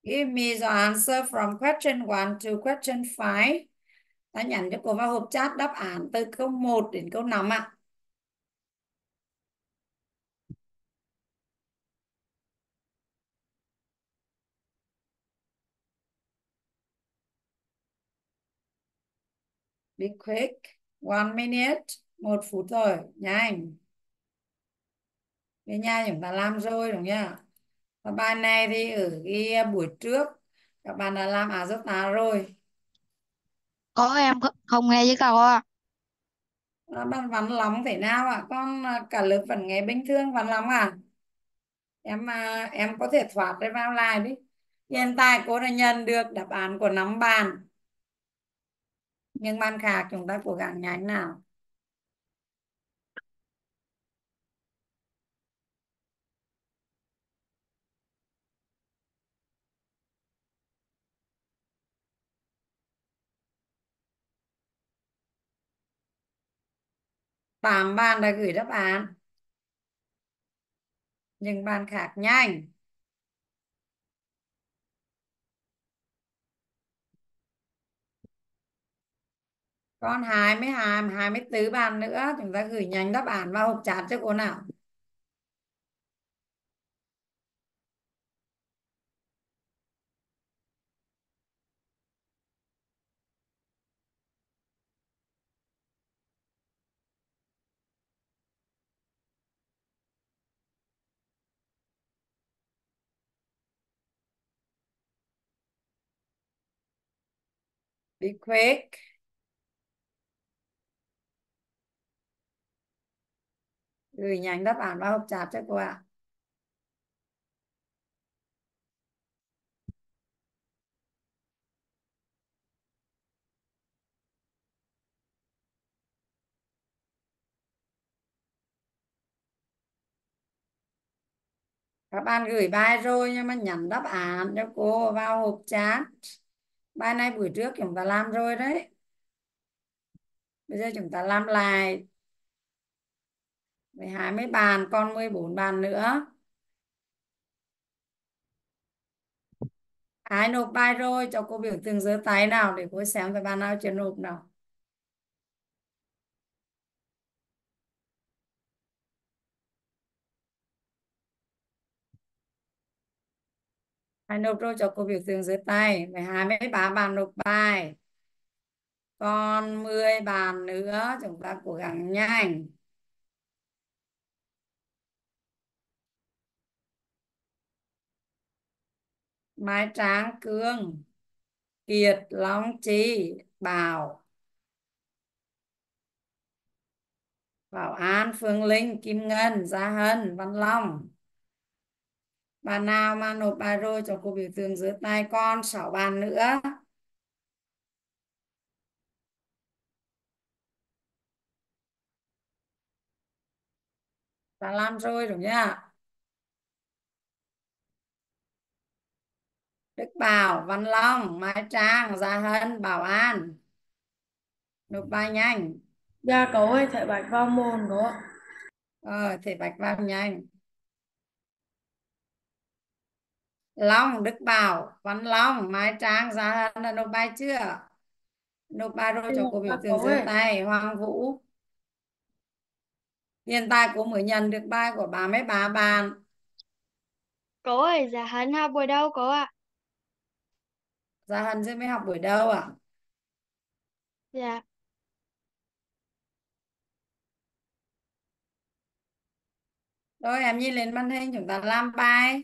Give me the answer from question 1 to question 5. Ta nhắn cho cô vào hộp chat đáp án từ câu 1 đến câu 5 ạ. Be quick. 1 minute. 1 phút thôi. Nhanh. Về nhà chúng ta làm rồi đúng không? Và bài này thì ở cái buổi trước các bạn đã làm giúp ta rồi. Có em không nghe với câu á. Bạn văn lòng thế nào ạ? Con cả lớp vẫn nghe bình thường văn lòng à? Em có thể thoát để vào lại đi. Hiện tại cô đã nhận được đáp án của 5 bạn. Nhưng bạn khác chúng ta cố gắng nhanh nào. 8 bạn đã gửi đáp án. Nhưng bạn khác nhanh. Còn 24 bạn nữa. Chúng ta gửi nhanh đáp án vào hộp chat cho cô nào. Be quick. Gửi nhanh đáp án vào hộp chat cho cô ạ. Các bạn gửi bài rồi nhưng mà nhắn đáp án cho cô vào hộp chat. Bài này buổi trước chúng ta làm rồi đấy. Bây giờ chúng ta làm lại. Với 20 bàn còn 14 bàn nữa. Ai nộp bài rồi cho cô biểu tượng giơ tay nào để cô xem với bạn nào chưa nộp nào. Ai nộp rồi cho cô biểu tượng giơ tay. Với 23 bàn nộp bài. Còn 10 bàn nữa chúng ta cố gắng nhanh. Mai Tráng, Cương, Kiệt, Long Chi, Bảo, Bảo An, Phương Linh, Kim Ngân, Gia Hân, Văn Long. Bạn nào mà nộp bài rồi cho cô biểu tượng giơ tay. Con 6 bàn nữa. Ta làm rồi đúng nhá. Đức Bảo, Văn Long, Mai Trang, Gia Hân, Bảo An. Nộp bài nhanh. Dạ cậu ơi, thẻ bạch vào môn cậu ạ. Thể bạch vào nhanh. Long, Đức Bảo, Văn Long, Mai Trang, Gia Hân đã nộp bài chưa? Nộp bài rồi cho cô biểu Dạ tượng cậu giơ ơi. tay. Hoàng Vũ. Hiện tại cô mới nhận được bài của 33 bạn. Cô ơi, dạ hắn học buổi đâu cô ạ? Gia Hân sẽ mới học buổi đâu ạ? Dạ. Rồi em nhìn lên màn hình chúng ta làm bài.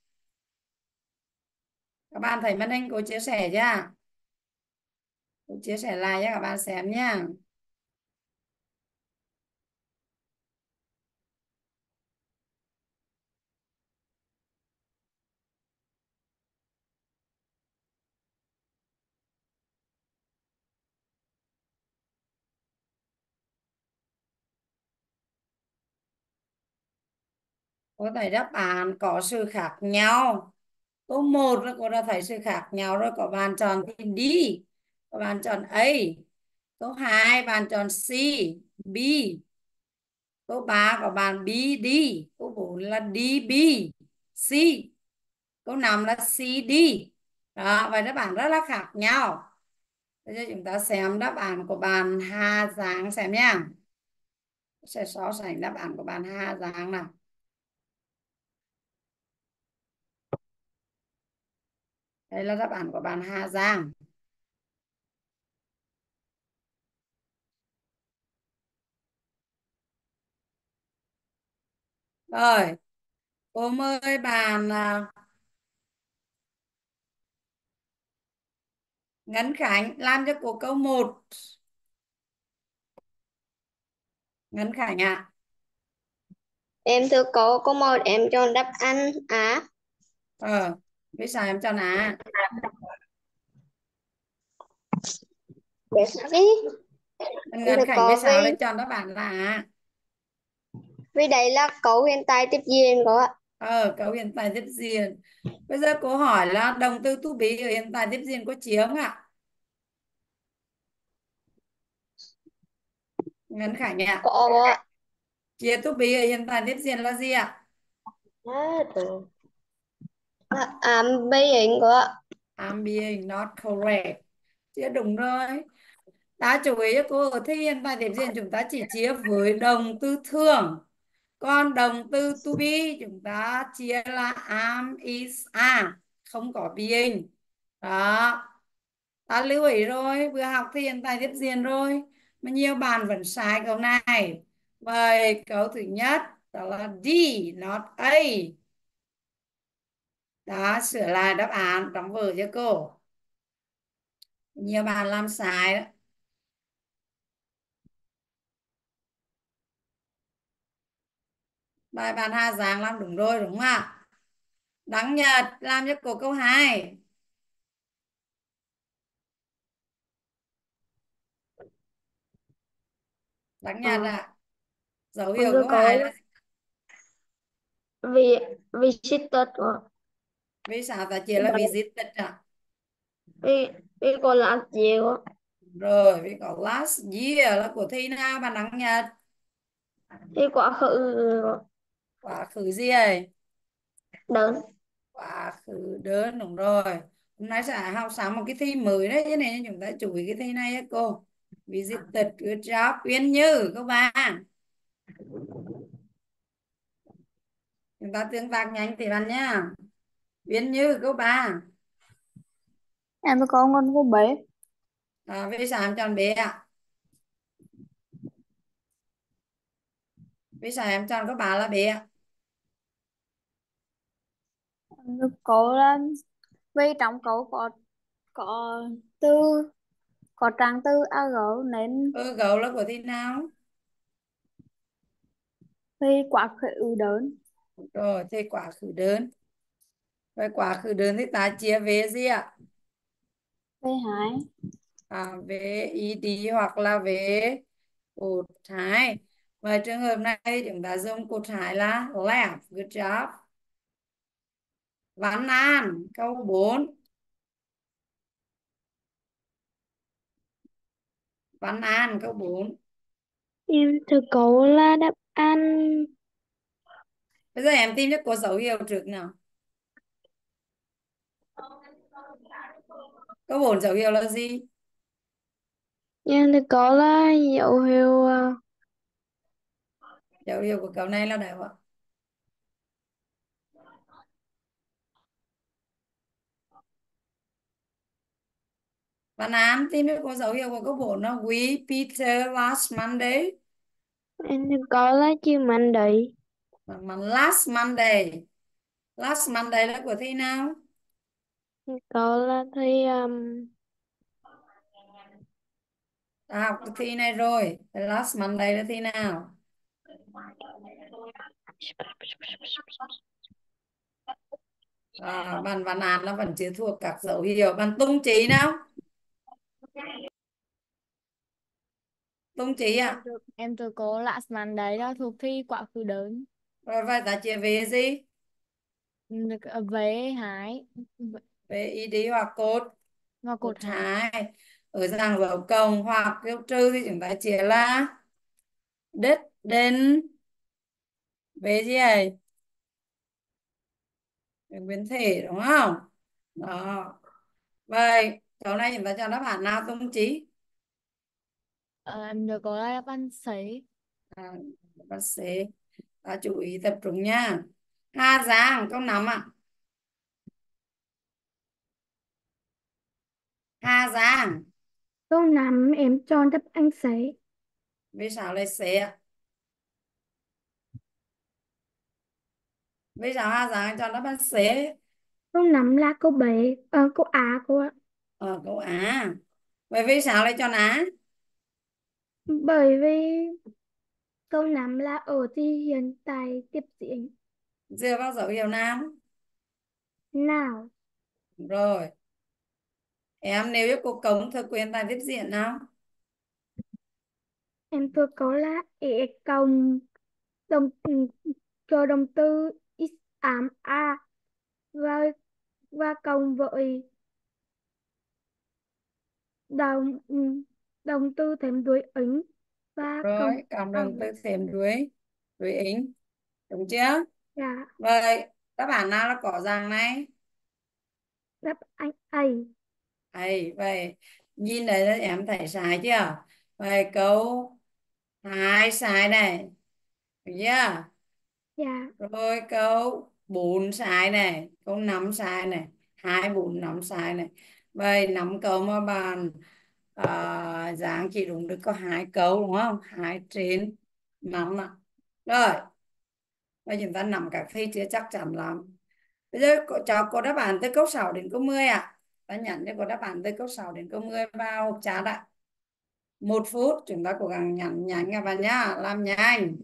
Các bạn thấy màn hình cô chia sẻ chưa? Cô chia sẻ lại cho các bạn xem nhé. Cô thấy đáp án có sự khác nhau. Câu 1 là cô đã thấy sự khác nhau rồi. Có bạn chọn thì D. Có bạn chọn A. Câu 2 bạn chọn C, B. Câu 3 có bạn B, D. Câu 4 là D, B, C. Câu 5 là C, D. Đó, vậy đáp án rất là khác nhau. Bây giờ chúng ta xem đáp án của bạn Hà Giang xem nha. Sẽ so sánh đáp án của bạn Hà Giang nào. Đây là đáp án của bạn Hà Giang. Rồi, cô mời bạn Ngân Khánh làm cho cô câu 1. Ngân Khánh ạ. Em thưa cô, câu 1 em chọn đáp án A. Ờ, vì sao em chọn Á? Để sao đi. Em Ngân thưa Khánh vì cô, sao lại chọn đáp án là Á? vì đây là câu hiện tại tiếp diễn cô ạ. Câu hiện tại tiếp diễn. Bây giờ cô hỏi là động từ to be ở hiện tại tiếp diễn có chia không ạ? Ngân Khánh ạ. Có cô ạ. Chia to be ở hiện tại tiếp diễn là gì ạ? Being cô ạ. I'm being not correct. Chia đúng rồi. Ta chú ý cho cô ở thi hiện tại tiếp diễn chúng ta chỉ chia với động từ thường. Còn động từ to be chúng ta chia là am, is, are, không có being. Đó. Ta lưu ý rồi, vừa học thì hiện tại tiếp diễn rồi. Mà nhiều bạn vẫn sai câu này. Vậy câu thứ nhất đó là D, not A. Đó, sửa lại đáp án trong vở cho cô. Nhiều bạn làm sai đó. Bài bạn Hà Giang làm đúng rồi đúng không ạ? Đăng Nhật làm cho cô câu 2. Đăng Nhật Ờ, ạ. Dấu em hiệu thưa câu cô, 2 là vì visited cô ạ. vì sao ta chia là visited ạ? vì vì cô làm gì cô ạ? Rồi, vì có last year là của thi nào bạn Đăng Nhật? Thì quá khứ cô ạ. Quá khứ gì ấy? Đơn. Quá khứ đơn đúng rồi. Hôm nay sẽ học sáng một cái thi mới đấy, cho nên chúng ta chú ý cái thi này á cô. Visited, good job, Uyên Như các bạn. Chúng ta tương tác nhanh thì bạn nhá. Uyên Như các bạn. Em thưa cô, con cô bé. Vì sao em chọn B ạ? Vì sao em chọn các bạn là B ạ? Em thưa cô là vì trong câu có từ có trạng từ ag nên Gấu là của thi nào? vì quá khứ đơn. Rồi, thì quá khứ đơn. Vậy quá khứ đơn thì ta chia về gì ạ? Vì hai. Về ed hoặc là về cột trái. Và trường hợp này chúng ta dùng cột trái là left. Good job. Văn An, câu 4. Văn An, câu 4. Em thưa cô là đáp án Bây giờ em tìm cho cô dấu hiệu trước nào. Câu 4 dấu hiệu là gì? em thưa cô là dấu hiệu Dấu hiệu của câu này là đâu ạ? Văn An tìm cho cô dấu hiệu của câu 4 là We Peter last Monday. em thưa cô là chữ mạnh đấy. Mà last Monday. Last Monday là của thi nào? Cô là thi Ta học cái thi này rồi. Last Monday là thi nào? Bạn Văn An nó vẫn chưa thuộc các dấu hiệu. Bạn Tung Trí nào? Tung Trí ạ. em thưa cô là mạnh đấy đó thuộc thi quá khứ đơn. Rồi vậy ta chia về gì? Vế hái Về id hoặc cột. và Cột cột hai. trái. Ở dạng dấu cộng hoặc dấu trừ thì chúng ta chia là đích đến về gì ấy? Biến thể đúng không? Đó. Vậy câu này chúng ta chọn đáp án nào Tung Chí? Em nhớ có là đáp án C. À, bác sĩ chú ý tập trung nha. Hà Giang câu 5 ạ. Hà Giang, Câu 5 em chọn đáp án C. vì sao lại C ạ? Vì sao Hà Giang chọn đáp án C? Câu 5 là câu B, câu A cô ạ. Ở câu A. Vậy vì sao lại chọn A? Bởi vì câu 5 là ở thì hiện tại tiếp diễn. Dựa vào dấu hiệu nào? Nào, Rồi, em nêu cho cô cống thực quyền tại tiếp diện nào? em thuộc câu là E cộng đồng cho động từ is ám a và cộng với động động từ thêm đuôi ứng và cộng Rồi, cộng đồng cộng từ thêm đuôi ính. Đúng chưa? là Vậy, đáp án nào là có dạng này? đáp án A. Ấy, vậy, nhìn đấy là em thấy sai chưa? Vậy, câu 2 sai này. Được chưa? Dạ, Rồi câu 4 sai này, câu 5 sai này, 2 4 5 sai này. Vậy 5 câu mà bạn dáng chỉ đúng được có 2 câu đúng không? 2/5 ạ. Rồi, bây giờ chúng ta nằm các thi chưa chắc chắn lắm. Bây giờ cho cô đáp án từ câu 6 đến câu 10 ạ. Ta nhận cho cô đáp án từ câu 6 đến câu 10 vào chat ạ. 1 phút chúng ta cố gắng nhắn nhanh các bạn nhá, làm nhanh.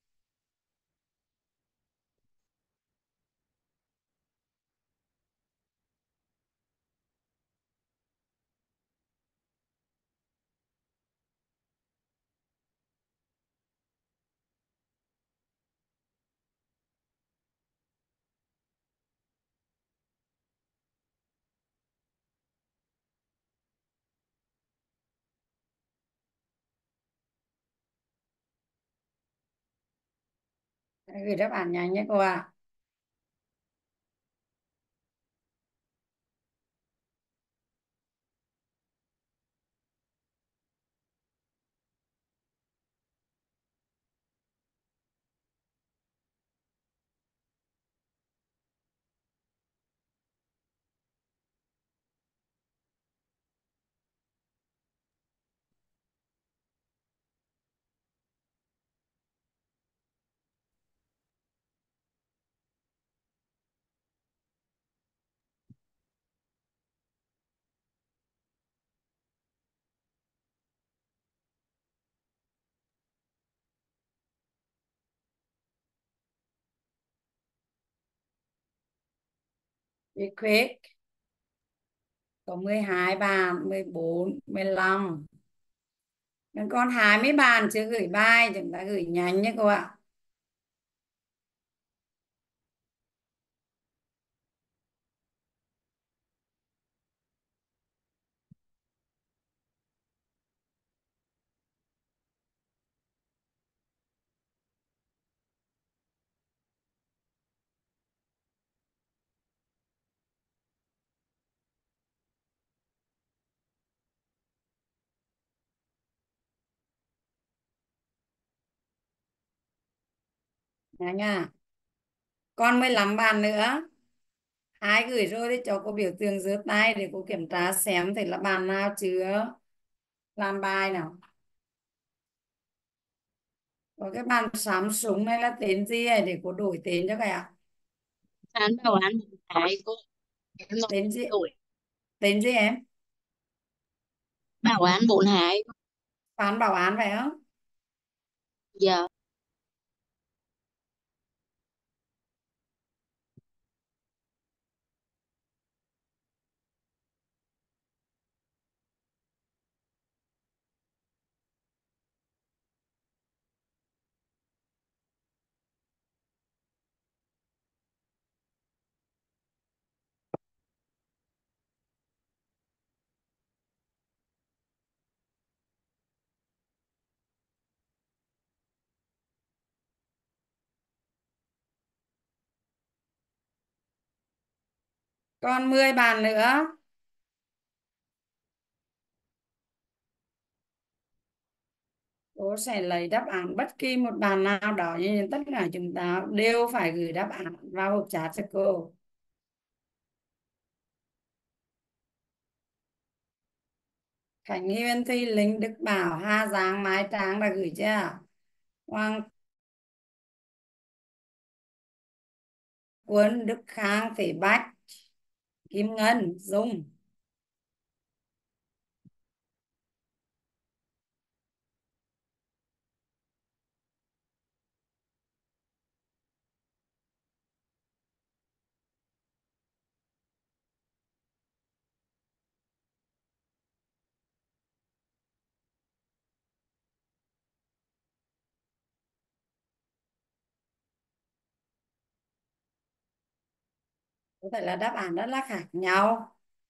Gửi đáp án nhanh nhé cô ạ. Be quick. Có 12 bàn, 14, 15. Còn 20 bàn chưa gửi bài, chúng ta gửi nhanh nhé cô ạ. Nhanh nha. Còn 15 bàn nữa. Ai gửi rồi thì cho cô biểu tượng giơ tay để cô kiểm tra xem thì là bàn nào chưa làm bài nào. Có cái bàn Samsung này là tên gì ấy để cô đổi tên cho cái ạ? Anh bảo anh một cái cô em nói Tên gì? đổi Tên gì em? bảo anh 42 Phan Bảo Án phải không? giờ Còn 10 bàn nữa. Cô sẽ lấy đáp án bất kỳ một bạn nào đó, nhưng tất cả chúng ta đều phải gửi đáp án vào hộp chat cho cô. Khánh Huyền, Thùy Linh, Đức Bảo, Hà Giang, Mai Trang đã gửi chưa? Hoàng Quân, Đức Khang, Thế Bách, Kim Ngân, Dung. Có thể là đáp án rất là khác nhau.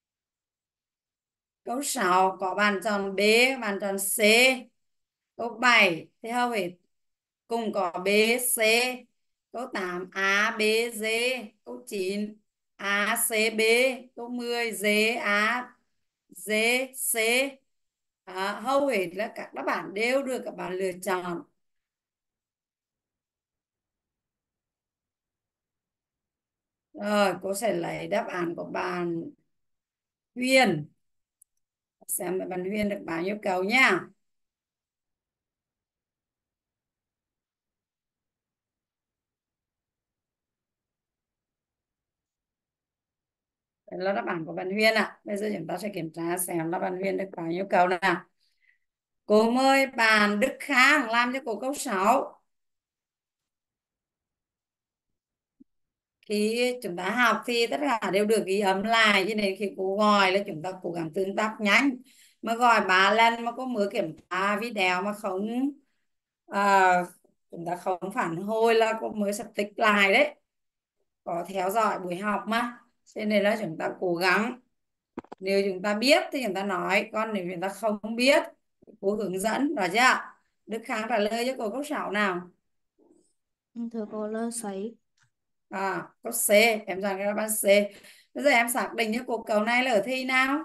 Câu 6 có bạn chọn B, bạn chọn C. Câu 7 thì hầu hết cùng có B, C. Câu 8 A, B, D. Câu 9 A, C, B. Câu 10 D, A, D, C. Hầu hết là các đáp án đều được các bạn lựa chọn. Rồi, cô sẽ lấy đáp án của bạn Huyền. Xem bạn Huyền được bao nhiêu câu nha. Đây là đáp án của bạn Huyền ạ. Bây giờ chúng ta sẽ kiểm tra xem là bạn Huyền được bao nhiêu câu nào. Cô mời bạn Đức Khang làm cho cô câu 6. Khi chúng ta học thì tất cả đều được ghi âm lại, cho nên khi cô gọi là chúng ta cố gắng tương tác nhanh. Mà gọi 3 lần mà cô mới kiểm tra video mà không à, chúng ta không phản hồi là cô mới sắp tích lại đấy. Có theo dõi buổi học mà, cho nên là chúng ta cố gắng. Nếu chúng ta biết thì chúng ta nói, còn nếu chúng ta không biết cô hướng dẫn, rõ chưa? Đức Khang trả lời cho cô câu 6 nào. Thưa cô là sấy. Câu C, em dành cái đáp án C. Bây giờ em xác định cho cô câu này là ở thi nào.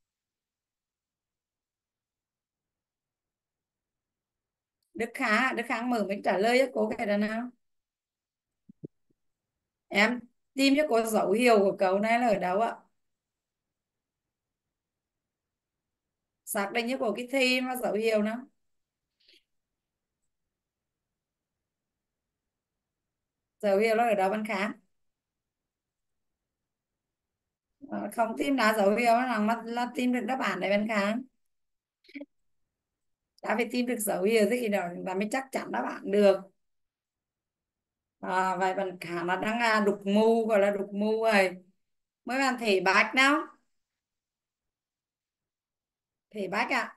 Đức Khang mở mic trả lời cho cô cái đó nào. Em tìm cho cô dấu hiệu của câu này là ở đâu ạ? Xác định cho cô cái thi mà dấu hiệu nào. Dấu hiệu là ở đâu bạn Khang? Không tìm ra dấu hiệu là tìm được đáp án đấy bạn Khang. Đã phải tìm được dấu hiệu thì khi đó chúng ta mới chắc chắn đáp án được. Vậy bạn Khang là đang đục mù, gọi là đục mù rồi. Mấy bạn Thể Bách nào. Thể Bách ạ.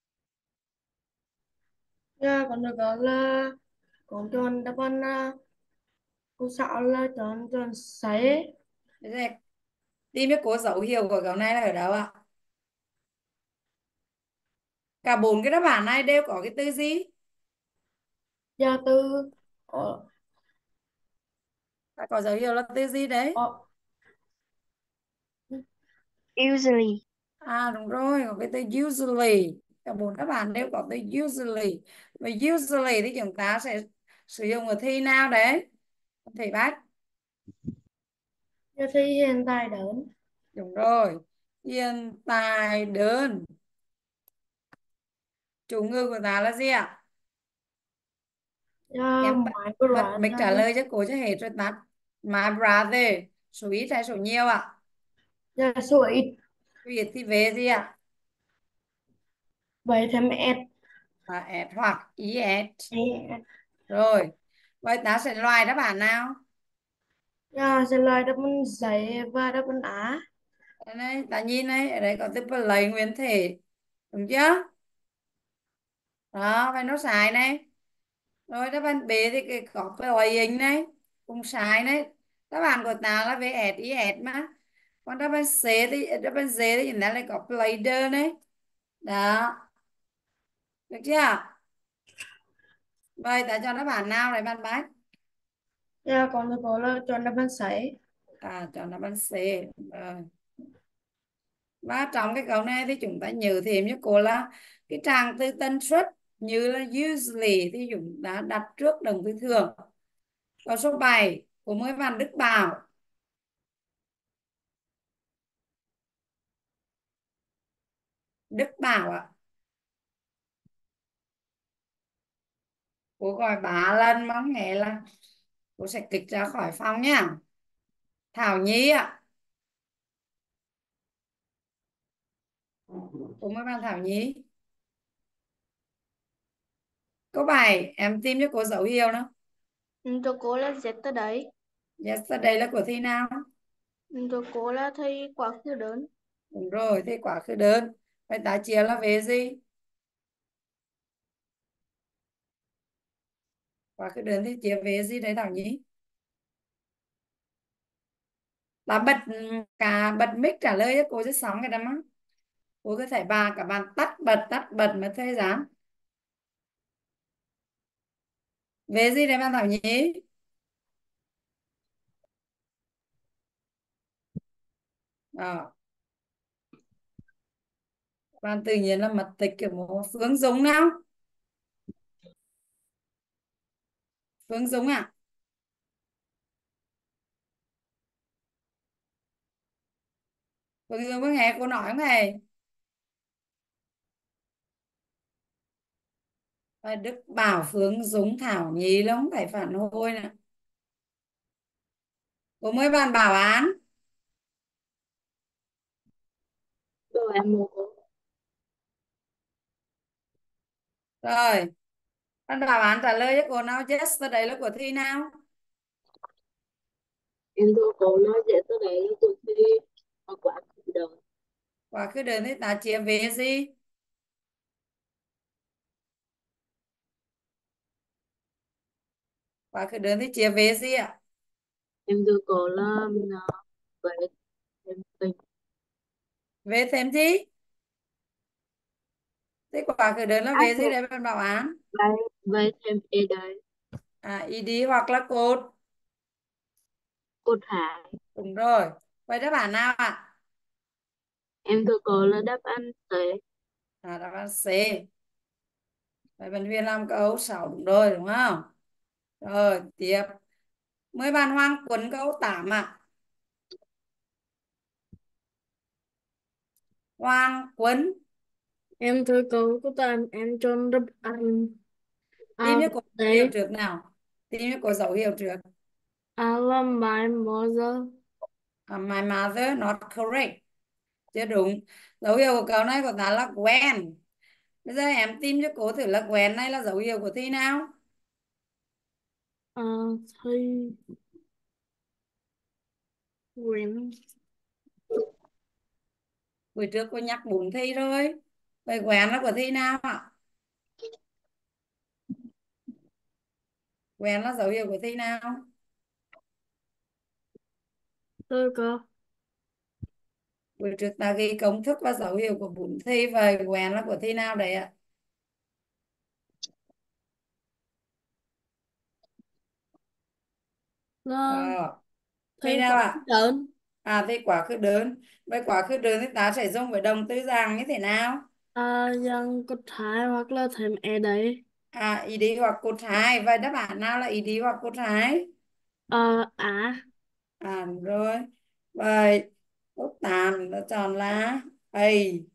Dạ, con được gọi là con chọn đáp án cô sáu là chọn chọn sấy. Bây giờ tìm cho cô dấu hiệu của câu này là ở đâu ạ? Cả 4 cái đáp án này đều có cái từ gì? Dạ từ ờ, Có dấu hiệu là từ gì đấy? ờ, Usually. Đúng rồi, có cái từ usually. Cả 4 đáp án đều có từ usually. Và usually thì chúng ta sẽ sử dụng ở thi nào đấy? Thầy Bách. dạ thì hiện tại đơn. Đúng rồi. Hiện tại đơn. Chủ ngữ của ta là gì ạ? Dạ Em my bật mic trả brother. lời cho cô cho hết rồi tắt. My brother. Số ít hay số nhiều ạ? Dạ số ít. Việt thì về gì ạ? Vậy thêm s. At hoặc is. S. Rồi. Vậy ta sẽ loại đáp án nào? Dạ sẽ là đáp án giấy và đáp án á. Đây này, ta nhìn này, ở đây có từ play nguyên thể. Đúng chưa? Đó, vậy nó sai này. Rồi đáp án B thì có playing này. Cũng sai này. Đáp án của ta là VS, IS mà. Còn đáp án D thì chúng ta lại có player này. Đó. Được chưa? Vậy ta chọn đáp án nào này bạn bác? Dạ con được gọi là chọn đáp án sấy. Chọn đáp án C. Rồi. Và trong cái câu này thì chúng ta nhớ thêm cho cô là cái trạng từ tần suất như là usually thì chúng ta đặt trước động từ thường. Câu số 7 của mỗi bạn Đức Bảo. Đức Bảo ạ. Cô gọi 3 lần mong nghe là cô sẽ kịch ra khỏi phòng nhá. Thảo Nhi ạ. Của mỗi bạn Thảo Nhi. Câu 7 em tìm cho cô dấu hiệu nữa. Cho cô là yesterday. Yesterday là của thi nào? Cho cô là thi quá khứ đơn. Đúng rồi, thì quá khứ đơn. Vậy ta chia là về gì? Quá khứ đơn thì chia về gì đấy Thảo Nhi? Là bật bật mic trả lời cho cô chứ sóng cái đó má. Cô có thể cả bạn tắt bật mà thời gian. Về gì đấy bạn Thảo Nhi? Ờ, bạn tự nhiên là mật tịch kiểu một Phương Dũng nào? Phương Dũng à? Phương Dũng có nghe cô nói không hề? Và Đức Bảo, Phương Dũng, Thảo Nhi nó không phải phản hồi nè. Cô mới bàn bảo án. Rồi em một cô. Rồi, bàn bảo án trả lời cho cô nào. Yesterday là của thi nào? Em thưa cô nói dễ tới đây là cuộc thi mà quá khứ đơn. Quá khứ đơn thì ta chia về gì? Quá khứ đơn thì chia về gì ạ? Em thưa cô là về thêm tình. Về thêm gì? Thế quá khứ đơn là À, về gì cô, đấy bàn bảo án? về, về thêm e đây. ID hoặc là code. Cô Hải. Đúng rồi. Vậy đáp án nào ạ? Em thưa cô là đáp án C. Đáp án C. Vậy bạn Huyền làm câu 6 đúng rồi đúng không? Rồi, tiếp. Mới bàn Hoàng Tuấn câu 8 ạ. Hoàng Tuấn. Em thưa cô tên em chọn đáp án Tìm A cho cô D. dấu hiệu trước nào. Tìm cho cô dấu hiệu trước. A là my mother. My mother not correct. Chưa đúng. Dấu hiệu của câu này của ta là when. Bây giờ em tìm cho cô thử là when này là dấu hiệu của thi nào? À, thi Nguyễn. Buổi trước cô nhắc 4 thi rồi. Vậy when là của thi nào ạ? When là dấu hiệu của thi nào? Thưa cô. Buổi trước ta ghi công thức và dấu hiệu của 4 thi. Vậy when là của thi nào đấy ạ? Nó Ờ, thi thi nào quá ạ? đơn. Thi quá khứ đơn. Vậy quá khứ đơn thì ta sẽ dùng với động từ dạng như thế nào? Dân có thái hoặc là thêm e đấy. Ý đi hoặc cột hai. Vậy đáp án nào là ý đi hoặc cột hai? Rồi. Vậy cốt tàn đã chọn là A.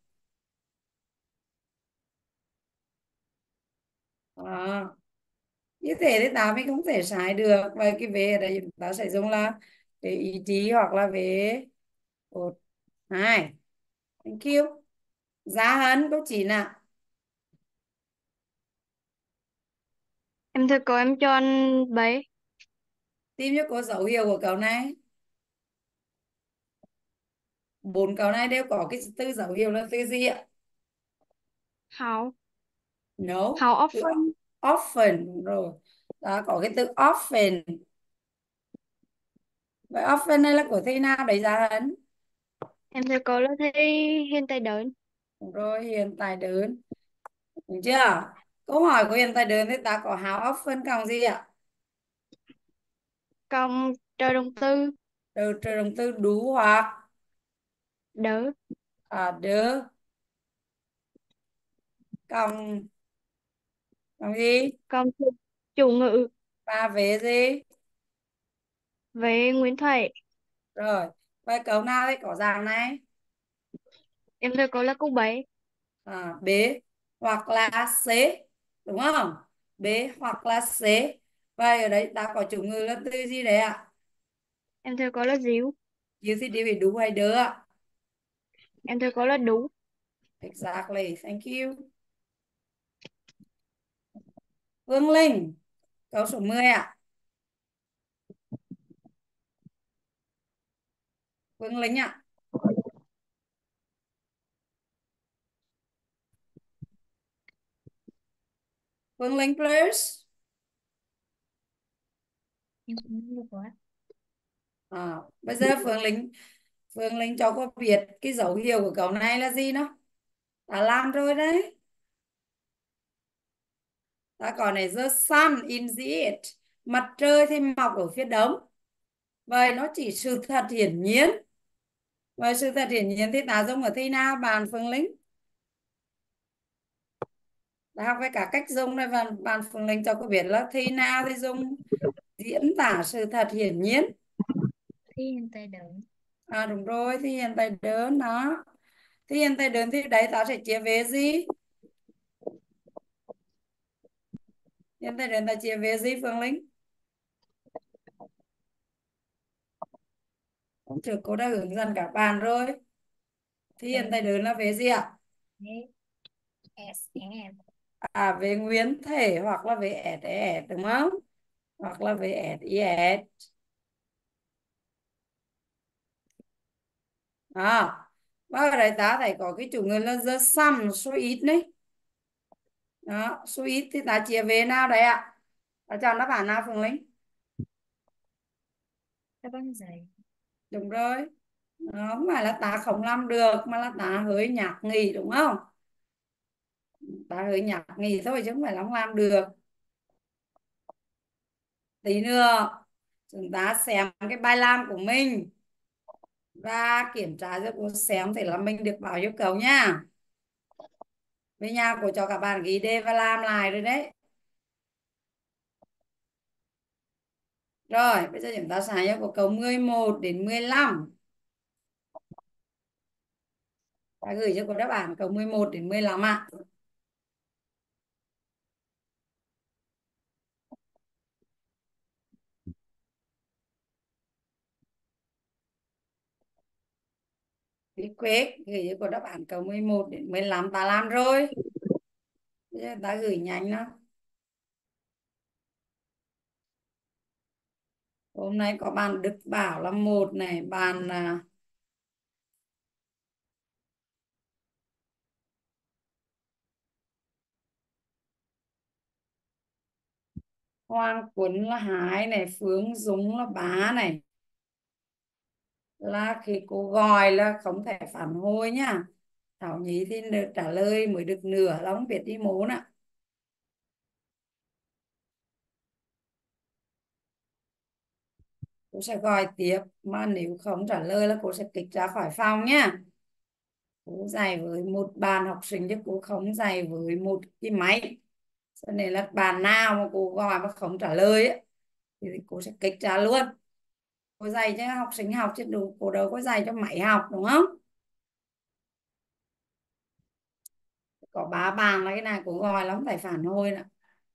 Ờ, như thế thì ta mới không thể sai được. Vậy cái về ở đây chúng ta sẽ dùng là về ý chí hoặc là về cột hai. Thank you. Giá Hân câu 9 ạ. Em thưa cô em chọn B. Tìm cho cô dấu hiệu của câu này. 4 câu này đều có cái từ dấu hiệu là từ gì ạ? How. No, How từ often. often. Đúng rồi. Đó, có cái từ often. Vậy often này là của thi nào đấy Giá Hân? Em thưa cô là thi hiện tại đơn. Đúng rồi, hiện tại đơn. Đúng chưa? Câu hỏi của hiện tại đơn thì ta có how often cộng gì ạ? Cộng trợ động từ Từ động từ do hoặc đỡ. đỡ cộng Bằng gì? Công chủ ngữ. Và vế gì? Vế nguyên thủy. Rồi, vậy cấu nào đấy có dạng này? Em thưa câu là câu 7. B hoặc là C, đúng không? B hoặc là C. Vậy ở đấy ta có chủ ngữ là từ gì đấy ạ? Em thưa câu là díu. You thì đi về đúng hay đỡ ạ? Em thưa câu là đúng. Exactly, thank you. Phương Linh, câu số 10 ạ. Phương Linh ạ. Phương Linh please. Em không được quá. Bây giờ Phương Linh cho cô biết cái dấu hiệu của câu này là gì nó? Ta làm rồi đấy. Ta còn này the sun in the east. Mặt trời thì mọc ở phía đông. Vậy nó chỉ sự thật hiển nhiên. Vậy sự thật hiển nhiên thì ta dùng ở thi nào bạn Phương Linh? Ta học với cả cách dùng này và bạn Phương Linh cho cô biết là thi nào thì dùng diễn tả sự thật hiển nhiên. Thi hiện tại đơn. Đúng rồi, thì hiện tại đơn đó. Thì hiện tại đơn thì đấy ta sẽ chia về gì? Hiện tại đơn ta chia về gì Phương Linh? Hôm trước cô đã hướng dẫn các bạn rồi. Thì hiện tại đơn là về gì ạ? S em. Về nguyên thể hoặc là về SES đúng không? Hoặc là về SES. Và ở đây ta thấy có cái chủ ngữ là the sum số ít đấy. Đó, số ít thì ta chia về nào đấy ạ? Ta chọn đáp án nào Phương Linh? Đáp án giấy. Đúng rồi. Đó, không phải là ta không làm được mà là ta hơi nhạc nghỉ đúng không? Ta hơi nhạc nghỉ thôi chứ không phải là không làm được. Tí nữa chúng ta xem cái bài làm của mình và kiểm tra cho cô xem thì là mình được bao nhiêu cầu nha. Về nhà cô cho các bạn ghi đề và làm lại rồi đấy. Rồi bây giờ chúng ta xài cho cô câu 11 đến 15. Ta gửi cho cô đáp án câu 11 đến 15 ạ. Bí quyết gửi cho cô đáp án câu 11 đến 15 ta làm rồi. Bây giờ ta gửi nhanh nó. Hôm nay có bạn Đức Bảo là một này, bạn Hoàng Quân là hai này, Phương Dũng là ba này. Là khi cô gọi là không thể phản hồi nhá. Thảo Nhi thì được trả lời mới được nửa là không biết đi mốn ạ. Cô sẽ gọi tiếp mà nếu không trả lời là cô sẽ kích ra khỏi phòng nhá. Cô dạy với một bàn học sinh chứ cô không dạy với một cái máy, cho nên là bạn nào mà cô gọi mà không trả lời ấy, thì cô sẽ kích ra luôn. Cô dạy cho học sinh học chứ đủ cô đâu có dạy cho máy học đúng không? Có ba bàn là cái này cô gọi lắm phải phản hồi nè.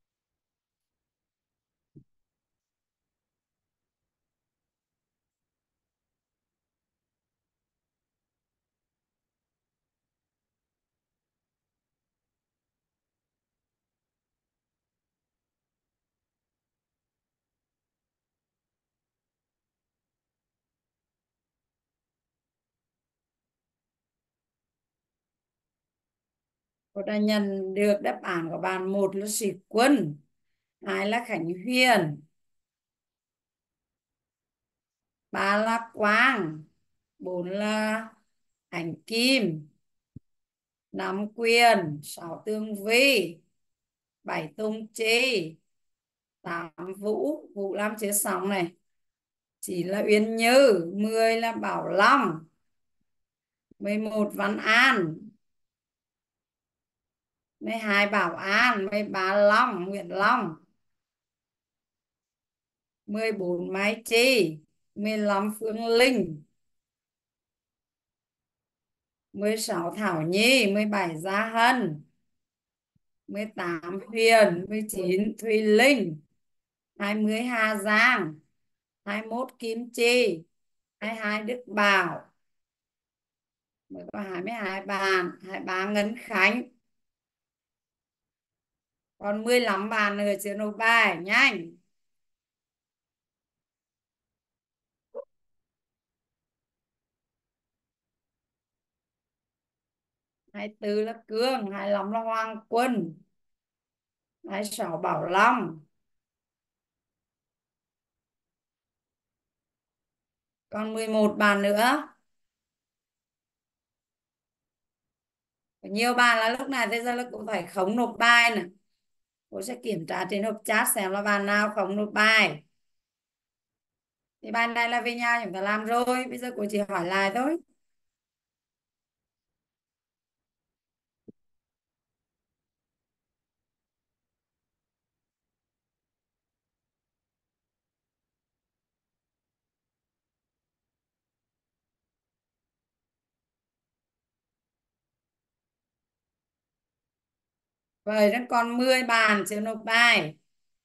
Cô đã nhận được đáp án của bạn: một là Sĩ Quân, hai là Khánh Huyền, ba là Quang, bốn là Ánh Kim, năm Quyền, sáu Tương Vi, bảy Tung Chi, tám Vũ, Vũ làm chế sóng này, chín là Uyên Như, 10 là Bảo Long, 11 Văn An, 12 Bảo An, 13 Long, Nguyễn Long, 14 Mai Chi, 15 Phương Linh, 16 Thảo Nhi, 17 Gia Hân, 18 Huyền, 19 Thùy Linh, 20 Hà Giang, 21 Kim Chi, 22 Đức Bảo, mới có 22 bàn, 23 Ngân Khánh, còn 15 bàn nữa chưa nộp bài nhanh. 24 là Cương, 25 là Hoàng Quân, 26 Bảo Long, còn 11 bàn nữa. Nhiều bàn là lúc này thế giờ là cũng phải không nộp bài nè. Cô sẽ kiểm tra trên hộp chat xem là bàn nào không nộp bài. Thì bài này là về nhà chúng ta làm rồi, bây giờ cô chỉ hỏi lại thôi. Vậy nó còn 10 bàn chưa nộp bài.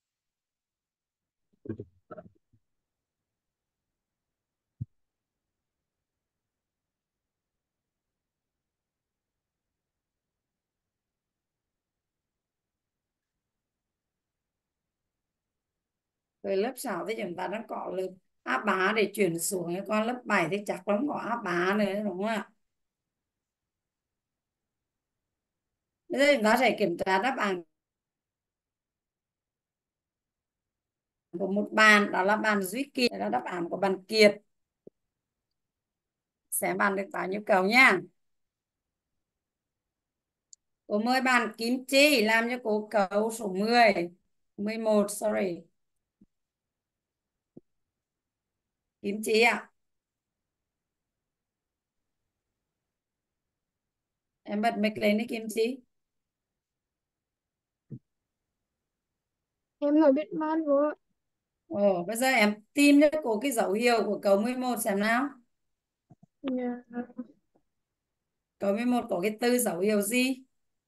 Rồi lớp 6 thì chúng ta đang có lớp áp bá để chuyển xuống, còn lớp 7 thì chắc không có áp bá nữa đúng không ạ? Bây giờ chúng ta sẽ kiểm tra đáp án của một bàn, đó là bàn Duy Kiệt, là đáp án của bàn Kiệt. Xem bàn được bao nhiêu cầu nha. Cô mời bạn Kim Chi làm cho cô cầu số 10. 11, sorry. Kim Chi ạ. Em bật mic lên đi Kim Chi. Em nói biết man vô. Ồ, bây giờ em tìm cho cô cái dấu hiệu của cầu 11 xem nào. Dạ. Cầu 11 có cái từ dấu hiệu gì?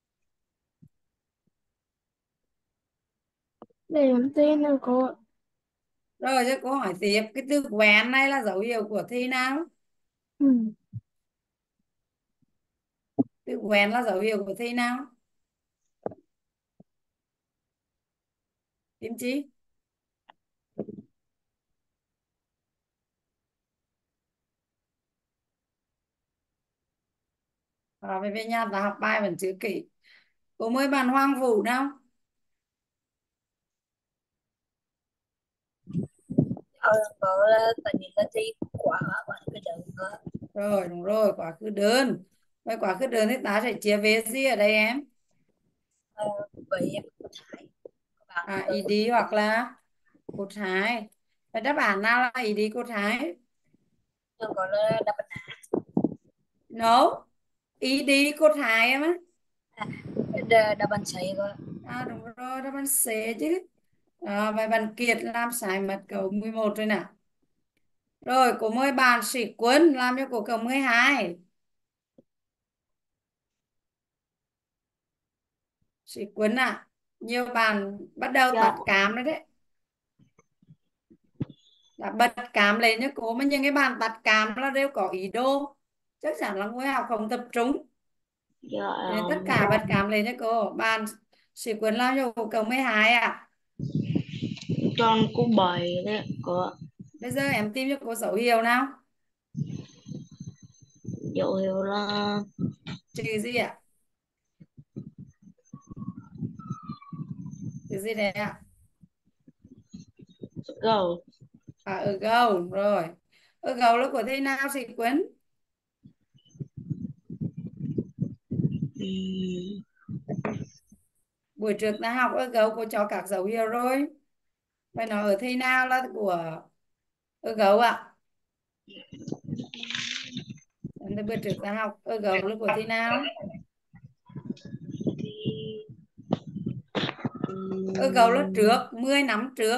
Để em tên là có. Rồi cho cô hỏi tiếp, cái từ quen này là dấu hiệu của thi nào? Ừ. Từ quen là dấu hiệu của thi nào? Kim Chi. Rồi về nhà ta học bài vẫn chưa kỹ. Cô mời bạn Hoàng Vũ nào. có là tại vì là thi quả quả cái đợt đó. Rồi đúng rồi, quá khứ đơn. Vậy quá khứ đơn thì ta sẽ chia về gì ở đây em? Ờ, vậy em có thải các bạn À, từ ý đi hoặc là cột hai. Vậy đáp án nào là ý đi cột hai? nhưng có là đáp án No. Ý đi cột hai em á. đáp án sai cơ. À đúng rồi, đáp án C chứ. À, vậy bạn Kiệt làm sai mất câu 11 rồi nè. Rồi, cô mời bạn Sĩ Quân làm cho cô câu 12. Sĩ Quân à, nhiều bạn bắt đầu Dạ. tắt cam rồi đấy. Đã bật cam lên cho cô, mà những cái bạn tắt cam là đều có ý đồ. Chắc chắn là ngôi học không tập trung. Dạ Cho nên tất cả bật cam lên cho cô. Bạn Sĩ Quân làm cho cô câu 12 à. tròn cô bảy đấy có Bây giờ em tìm cho cô dấu hiệu nào. dấu hiệu là Chữ gì ạ? Chữ gì đấy ạ? gầu. À, ở gầu, rồi. Ở gầu là của thế nào Sĩ Quân? Ừm, Buổi trước ta học ở gấu cô cho các dấu hiệu rồi. Vậy nó ở thế nào là của ở gấu ạ? Bữa trước ta học ở gấu là của thế nào? Yêu cầu là trước 10 năm trước.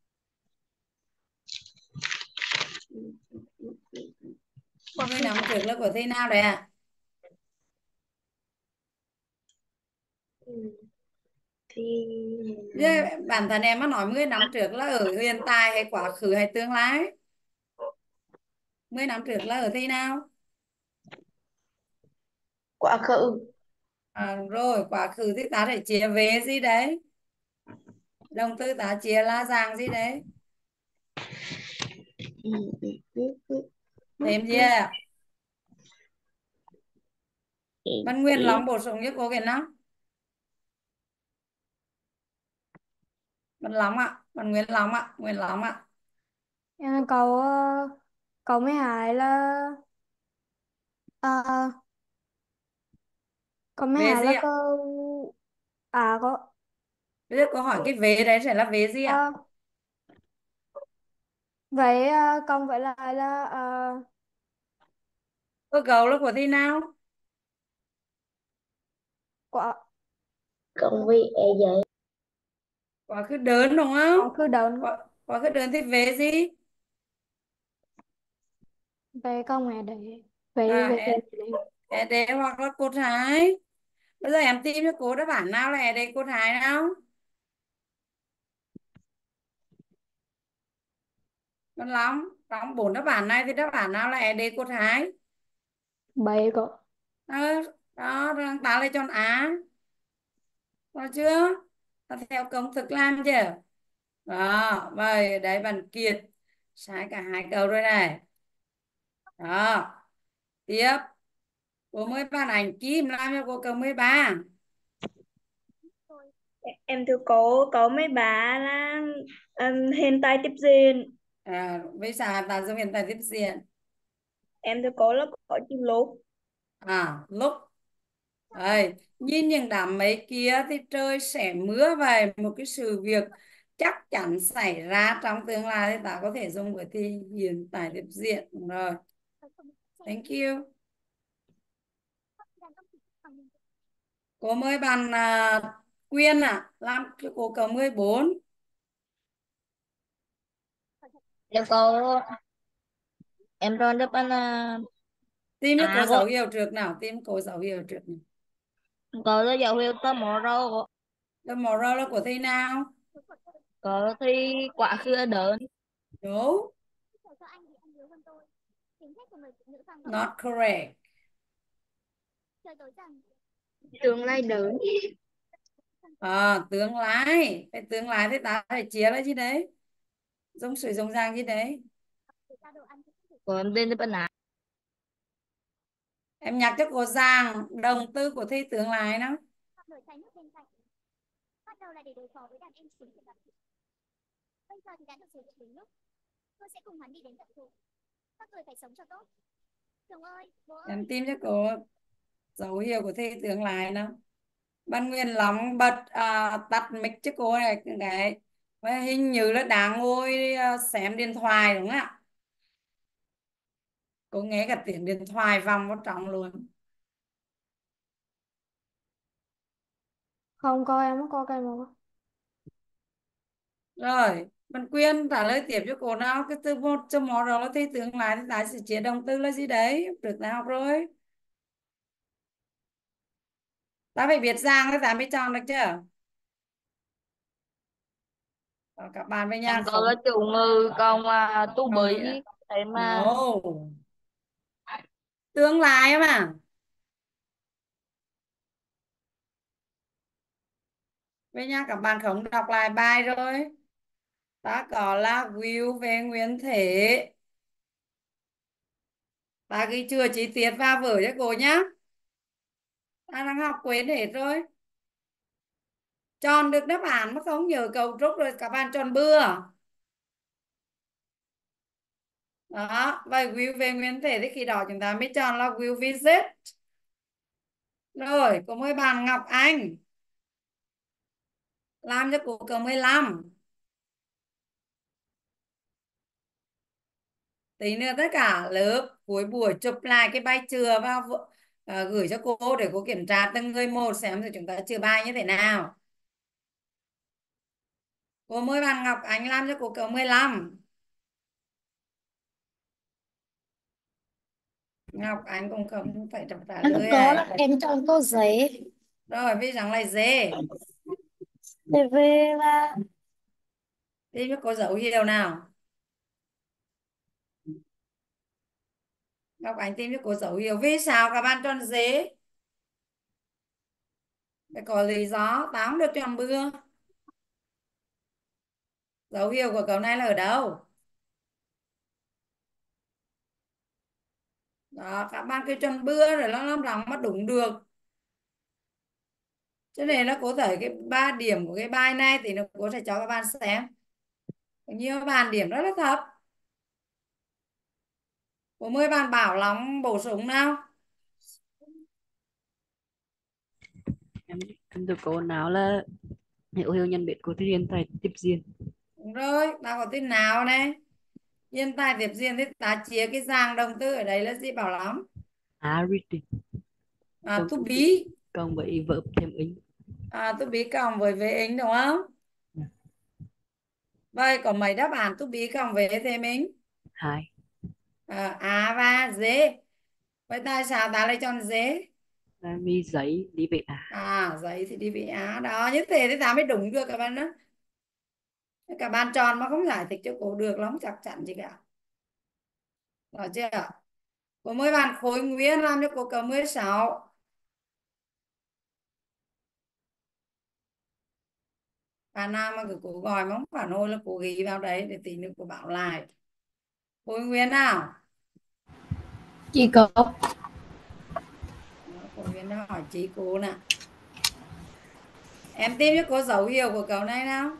10 năm trước là của thi nào đấy à? Thì Chứ bản thân em mà nói 10 năm trước là ở hiện tại hay quá khứ hay tương lai? 10 năm trước là ở thi nào? quá khứ. Rồi quá khứ thì ta phải chia về gì đấy? Động từ ta chia là dạng gì đấy? Thêm gì à? Văn Nguyên lòng bổ sung cho cô cái nào? Văn lòng ạ, Văn Nguyên lòng ạ, Nguyên lòng ạ. câu câu 12 là ờ, câu Về 12 gì là ạ? câu à có Bây giờ cô hỏi cái về đấy sẽ là về gì ạ? ờ, vậy còn vậy là Cơ cấu là của thi nào? quả Công việc e giấy. Quá khứ đơn đúng không? quá khứ đơn Quá khứ đơn thì về gì? về câu mẹ để về À, về về e, e đề hoặc là cột hai. Bây giờ em tìm cho cô đáp án nào là e đề cột hai nào? Còn lắm. Trong bốn đáp án này thì đáp án nào là e đề cột hai? bậy có Ờ, đó, rồi ta lại chọn A. Có chưa? Ta theo công thức làm chưa? Đó, vậy đấy bạn Kiệt. Sai cả hai câu rồi này. Đó, tiếp. Cô mới bàn ảnh Kim làm cho cô câu 13. Em thưa cô, có mấy bà là hiện tại tiếp diễn. Với sao ta dùng hiện tại tiếp diện? Em thưa cô là có chữ lúc. Lúc. Đây, nhìn những đám mây kia thì trời sẽ mưa và một cái sự việc chắc chắn xảy ra trong tương lai thì ta có thể dùng với thì hiện tại tiếp diện. Đúng rồi. Thank you. Cô mời bạn Quyên làm cho cô câu 14. Yêu cầu em chọn đáp án Tìm cho cô A dấu cô. hiệu trước nào, tìm cô dấu hiệu trước nào. Có là dấu hiệu tomorrow cô. Tomorrow là của thi nào? Có thì quá khứ là đơn. No, not correct. Tương lai đơn. Tương lai. Cái tương lai thì ta phải chia là gì đấy? Giống sủi giống giang gì đấy? Của em tên đáp án A. Em nhắc cho cô Giang động từ của thi tương lai đó. Em tìm cho cô dấu hiệu của thi tương lai đó. Ban Nguyên lóng bật tắt mic cho cô này cái và hình như là đang ngồi xem điện thoại đúng không ạ? Cô nghe cả tiếng điện thoại vòng vào trong luôn. không có em có cái một Rồi, Ban Quyên trả lời tiếp cho cô nào. Cái từ một cho mỏ đó là thi tương lai thì ta sẽ chia động từ là gì đấy? Được nào học rồi. Ta phải biết Giang thì ta mới chọn được chưa? Các bạn với Em nhà có không? là chủ ngữ còn tu Không, bí thế mà. no. Tương lai mà. Với nhà các bạn không đọc lại bài rồi. Ta có là will về nguyên thể. Ta ghi chừa chi tiết vào vở cho cô nhá. Ta đang học quên hết rồi. Chọn được đáp án mà không nhớ cấu trúc rồi các bạn chọn bừa. Đó, và will về nguyên thể thì khi đó chúng ta mới chọn là will visit. Rồi, cô mời bạn Ngọc Anh làm cho cô câu 15. Tí nữa tất cả lớp cuối buổi chụp lại cái bài chừa vào gửi cho cô để cô kiểm tra từng người một xem thì chúng ta chừa bài như thế nào. Cô mời bạn Ngọc Ánh làm cho cô cậu 15. Ngọc Ánh cũng không phải trả Em lời có ấy. là em chọn câu giấy. Rồi vì rằng là dê. Để về là Tìm cho cô dấu hiệu nào. Ngọc Ánh tìm cho cô dấu hiệu vì sao các bạn chọn dê. Phải có lý do, tao không được chọn bừa. Dấu hiệu của cậu này là ở đâu? Đó, các bạn cứ chọn bừa rồi nó làm rằng mà đúng được. Cho nên là cô thấy cái 3 điểm của cái bài này thì nó cô sẽ cho các bạn xem. Có nhiều bạn điểm rất là thấp. Cô mời bạn Bảo Long bổ sung nào. Em được câu nào là hữu hiệu nhận biết của thiên tài tiếp diễn. Đúng rồi, ta có tin nào này. Hiện tại tiếp diễn thì ta chia cái dạng động từ ở đây là gì Bảo Long? Arity À, cộng to be. cộng với verb thêm in. À, to be cộng với VN đúng không? Vậy có mấy đáp án to be cộng với thế mình? Hai. A và D. Vậy tại sao ta lại chọn D? Là vì giấy đi về À, giấy thì đi với A. Đó, như thế thì ta mới đúng được các bạn đó. Các bạn chọn mà không giải thích cho cô được lắm chắc chắn gì cả. Rõ chưa? Cô mời bạn Khối Nguyên làm cho cô cậu 16. Bạn nào mà cứ cố gọi mà không phản hồi là cô ghi vào đấy để tí nữa cô bảo lại. Khối Nguyên nào? chị có Đó, Khối Nguyên đã hỏi chị cô nè. Em tìm cho cô dấu hiệu của cậu này nào.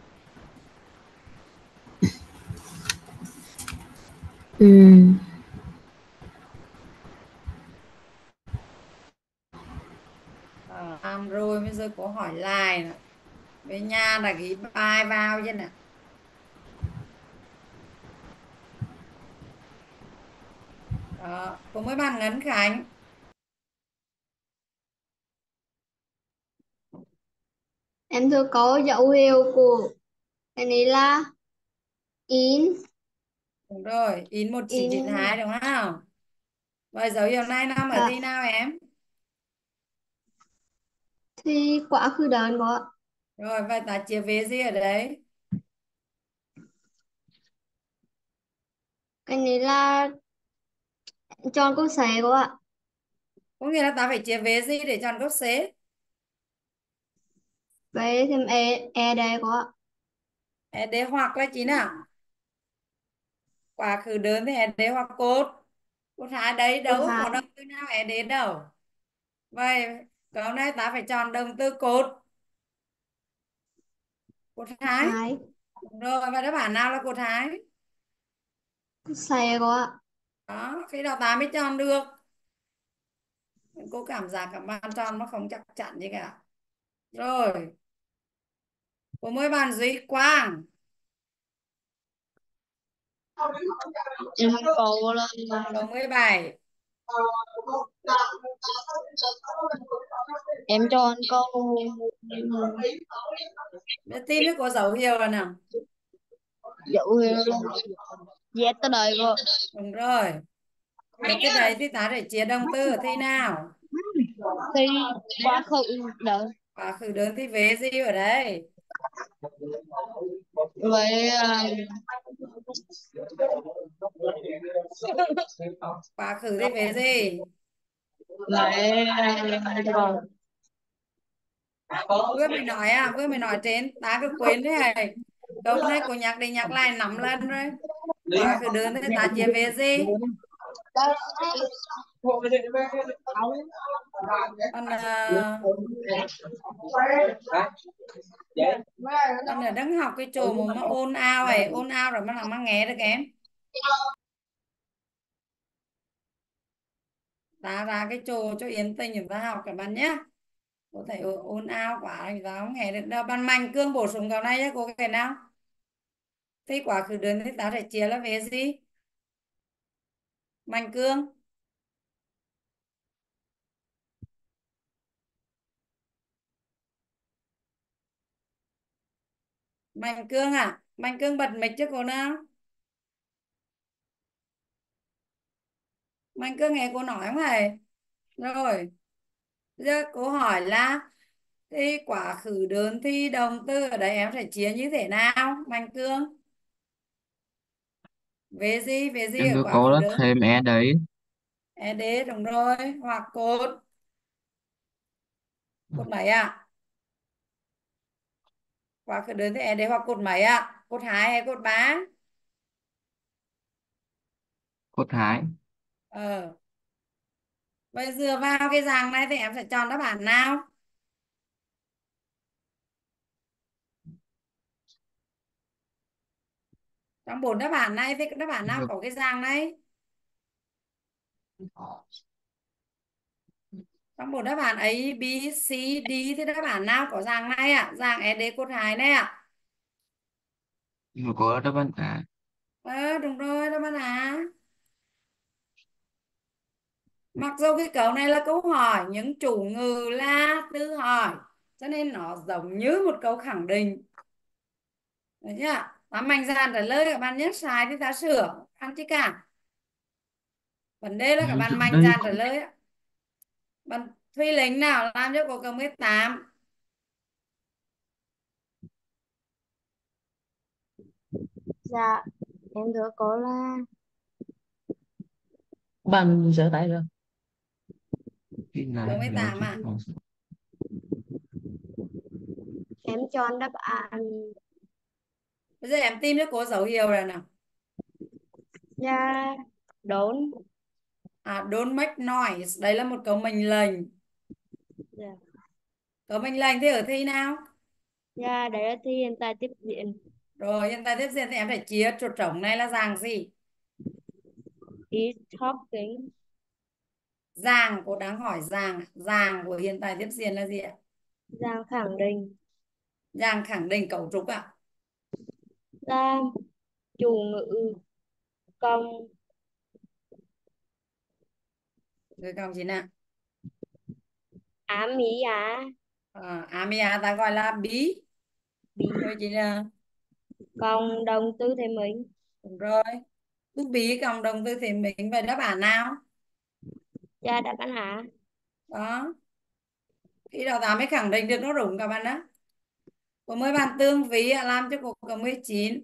Làm rồi bây giờ cô hỏi lại nè. Về nhà là ghi bài vào chứ nè. Đó, cô mới bạn Ngân Khánh. Em thưa có dấu hiệu của cái này là in Đúng rồi, in 1992 in đúng không? Vậy dấu hiệu này nằm ở à, thi nào em? thì quá khứ đơn có ạ. Rồi, vậy ta chia vế gì ở đấy? Cái này là chọn câu xé có ạ. Có nghĩa là ta phải chia vế gì để chọn gốc xế? Vậy thêm e đây có ạ. Để hoặc là chỉ nào? Quá khứ đơn thì để hoặc cốt. Cốt hai đấy Câu đâu hai có động từ nào để đâu. Vậy câu này ta phải chọn động từ cốt. Cốt hai. hai Đúng rồi, và đáp án nào là cốt hai? câu xé có ạ. Đó, khi đó ta mới chọn được. Cô cảm giác các bạn chọn nó không chắc chắn gì cả. Rồi, cô mời bạn Duy Quang. Em câu là Câu 17. em chọn câu Biết tin với có dấu hiệu là nào. dấu hiệu là Z tới đây cô. Đúng rồi. Biết thế đấy thì ta để chia động từ ở thi nào. Thì quá khứ đợi. Quá khứ đơn thì vế gì ở đây? Vậy Quá khứ thì vế gì? vậy Vừa mới nói trên ta cứ quên thế này. Câu này cô nhắc đi nhắc lại 5 lần rồi. Quá khứ đơn thì ta chia vế gì? Còn còn ở đang học cái chỗ mà ôn ao ấy, ôn ao rồi mà làm mà nghe được em. Ta ra cái chỗ cho yên tĩnh chúng ta học các bạn nhé. Có thể ôn ao quá người ta không nghe được đâu. Bạn Mạnh Cương bổ sung câu này nhé, cô cái nào? Thế quá khứ đơn thì ta sẽ chia là về gì? Mạnh Cương. Mạnh Cương à? Mạnh Cương bật mic cho cô nào. Mạnh Cương nghe cô nói không hề? Rồi, giờ cô hỏi là thì quá khứ đơn thì động từ ở đây em sẽ chia như thế nào? Mạnh Cương, về gì Em ở thưa quá cô khứ đó đơn? thêm e đấy. Ed đúng rồi, hoặc cột mấy ạ? Quá khứ đơn thì ed hoặc cột mấy ạ? Cột 2 hay cột 3? Cô Thái. Ờ, bây giờ vào cái dạng này thì em sẽ chọn đáp án nào? Trong bốn đáp án này thì đáp án Em nào thưa, có cái dạng này? Trong bốn đáp án A, B, C, D thì đáp án nào có dạng này ạ? Dạng ed cột 2 này ạ. em thưa cô đó đáp án A. Đúng rồi, đáp án A. Mặc dù cái câu này là câu hỏi nhưng chủ ngữ là từ hỏi, cho nên nó giống như một câu khẳng định. Được chưa? Ta mạnh dạn trả lời, các bạn nhất sai thì ta sửa, không chứ cả. Vấn đề là các Ừ, bạn trước mạnh đây dạn trả lời á. Bạn Thùy Linh nào làm cho cô câu 18? Dạ, em thưa cô là Bằng sợ tay rồi. khi Câu này là 18 chụp à? vào. em chọn đáp án. Bây giờ em tìm cho cô dấu hiệu rồi nào. Dạ, đốn. Don't make noise. Đây là một câu mệnh lệnh. Dạ, Câu mệnh lệnh thì ở thi nào? dạ đấy là thì hiện tại tiếp diễn. Rồi hiện tại tiếp diễn thì em phải chia chuột trống này là dạng gì? Is talking. Dạng, cô đang hỏi dạng của hiện tại tiếp diễn là gì ạ? Dạng khẳng định. Dạng khẳng định cấu trúc ạ. Là chủ ngữ cộng Rồi cộng gì nào? ám ý á. Amia ta gọi là bí. Bị Rồi chị là cộng động từ thêm mình. đúng rồi. Cứ bí cộng đồng từ thì mình về đáp án nào? Dạ đáp án á. Đó. Khi đó ta mới khẳng định được nó đúng các bạn đó. Cô mới bàn tương phí ạ, làm cho cô có 19.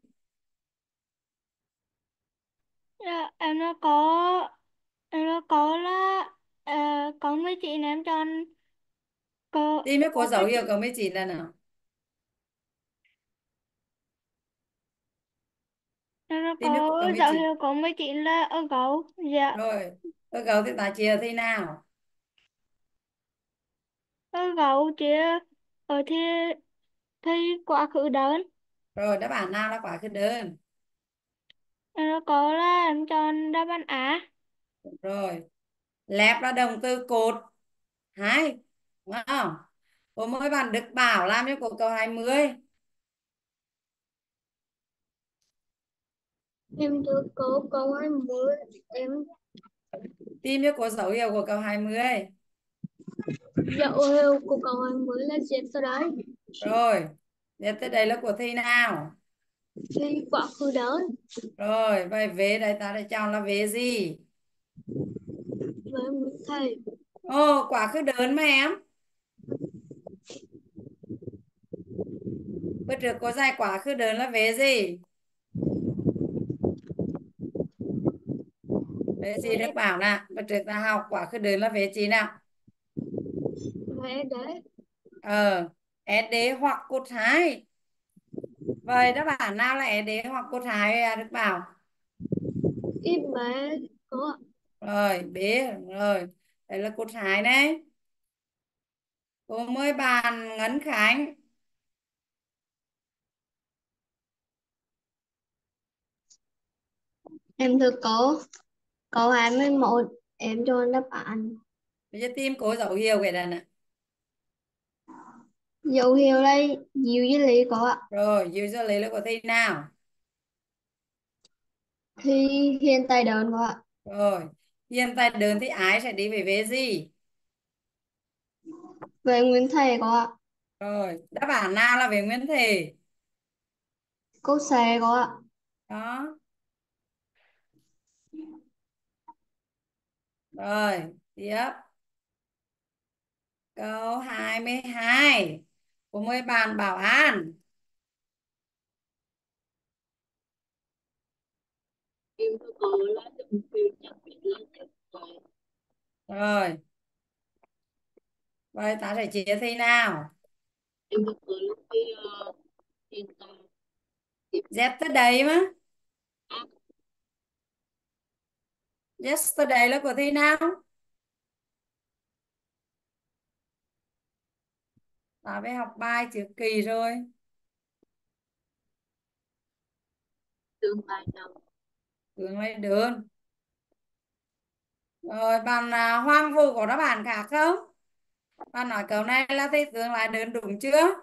Dạ, em nó có là có mấy chị ném cho Tìm cho cô có dấu mấy hiệu chị có 19 là nào. em nó Tìm cho cô có có dấu 19. hiệu có mấy chị là ở gấu. Dạ, Rồi. Cơ cấu thì ta chia thế nào? ở gấu chia ở thì quá khứ đơn. Rồi đáp án nào là quả khứ đơn? Em nó có là em chọn đáp án Á. Rồi. Lép là động từ cột 2. Đúng không? Cô mới bạn Đức Bảo làm cho cô câu 20. Em thưa cô câu 20 em Tìm cho cô dấu hiệu của câu 20. dấu hiệu của câu 20 là xếp sau đấy Rồi. Tiếp tới đây là của thi nào? thì quá khứ đơn Rồi. Vậy vế đây ta đã chọn là vế gì? với Nguyễn thầy Ồ, quả khứ đơn mà em. Bữa trước có giải quả khứ đơn là vế gì? Vế gì Đức Bảo nè? Bữa trước ta học quả khứ đơn là vế gì nào? vẽ đấy SD hoặc cột 2. Vậy đáp án nào là SD hoặc cột 2 à, Đức Bảo? ít bé có Rồi, B. Rồi. Đây là cột 2 đấy. Cô mời bạn Ngân Khánh. em thưa cô câu 21 em chọn đáp án Bây giờ tìm cô dấu hiệu cái này nè. dấu hiệu đây diệu với lý có ạ Rồi, dấu giờ lấy là của thi nào? thì hiện tại đơn có ạ Rồi, hiện tại đơn thì ái sẽ đi về vế gì? về Nguyễn thầy có ạ Rồi, đáp án nào là về nguyên thể? Câu C cô ạ. Đó. Rồi, tiếp. Câu 22 của mấy bạn Bảo An. Em thưa cô là trong phim nhật Việt Nam đẹp vậy. Rồi, vậy ta sẽ chia thi nào. Em thưa cô là cái hiện tại tiếp Yesterday mà. Yesterday là của thi nào? Ta phải học bài chữ kỳ rồi. tương lai nào. Tương lai đơn. Rồi, bạn Hoàng Vũ có đáp án khác không? Bạn nói câu này là thi tương lai đơn đúng chưa?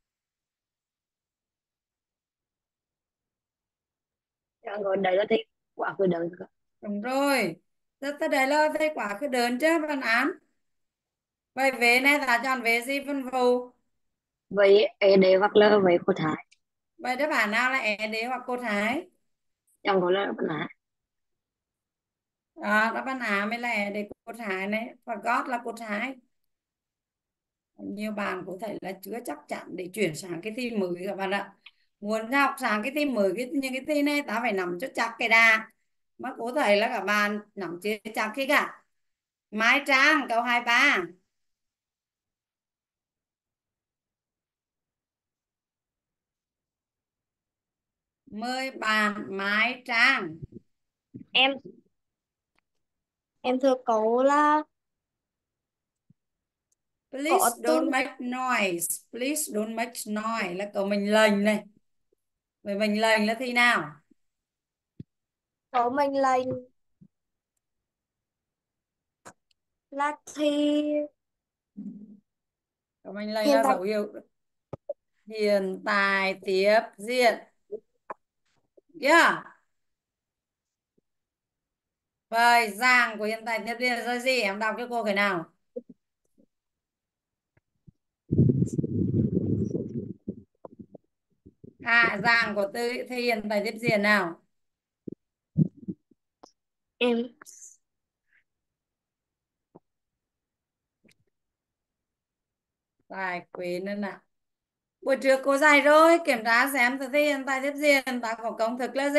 Dạ rồi, đấy là cái quả của đời. Đúng rồi. Yesterday là thi quả khứ đơn chứ bạn Án. Vậy về này ta chọn về gì phân vụ? Vậy ế đế hoặc là vậy cô Thái. Vậy đáp án nào là é đế hoặc cô Thái? Chẳng có là bạn ạ. Đáp án A mới là é đế cô Thái này. Và God là cô Thái. Nhiều bạn có thể là chưa chắc chắn để chuyển sang cái thi mới các bạn ạ. Muốn học sang cái thi mới, những cái thi này ta phải nắm cho chắc cái đà. Mà có thể là các bạn nắm chưa chắc cái cả. Mai Trang câu 23. Mời bạn Mai Trang. em em thưa cậu là có Please don't tương make noise. Please don't make noise là câu mệnh lệnh này. Vậy mệnh lệnh là thi nào? có mệnh lệnh là thi Câu mệnh lệnh hiện là tại. dấu hiệu hiện tại tiếp diễn. Yeah. Vậy dạng của hiện tại tiếp diễn là gì? Em đọc cho cô cái nào. Dạng của từ thi hiện tại tiếp diễn nào. em Tài quên nữa nào. Buổi trước cô dạy rồi, kiểm tra xem từ thi hiện tại tiếp diễn ta có công thức là gì.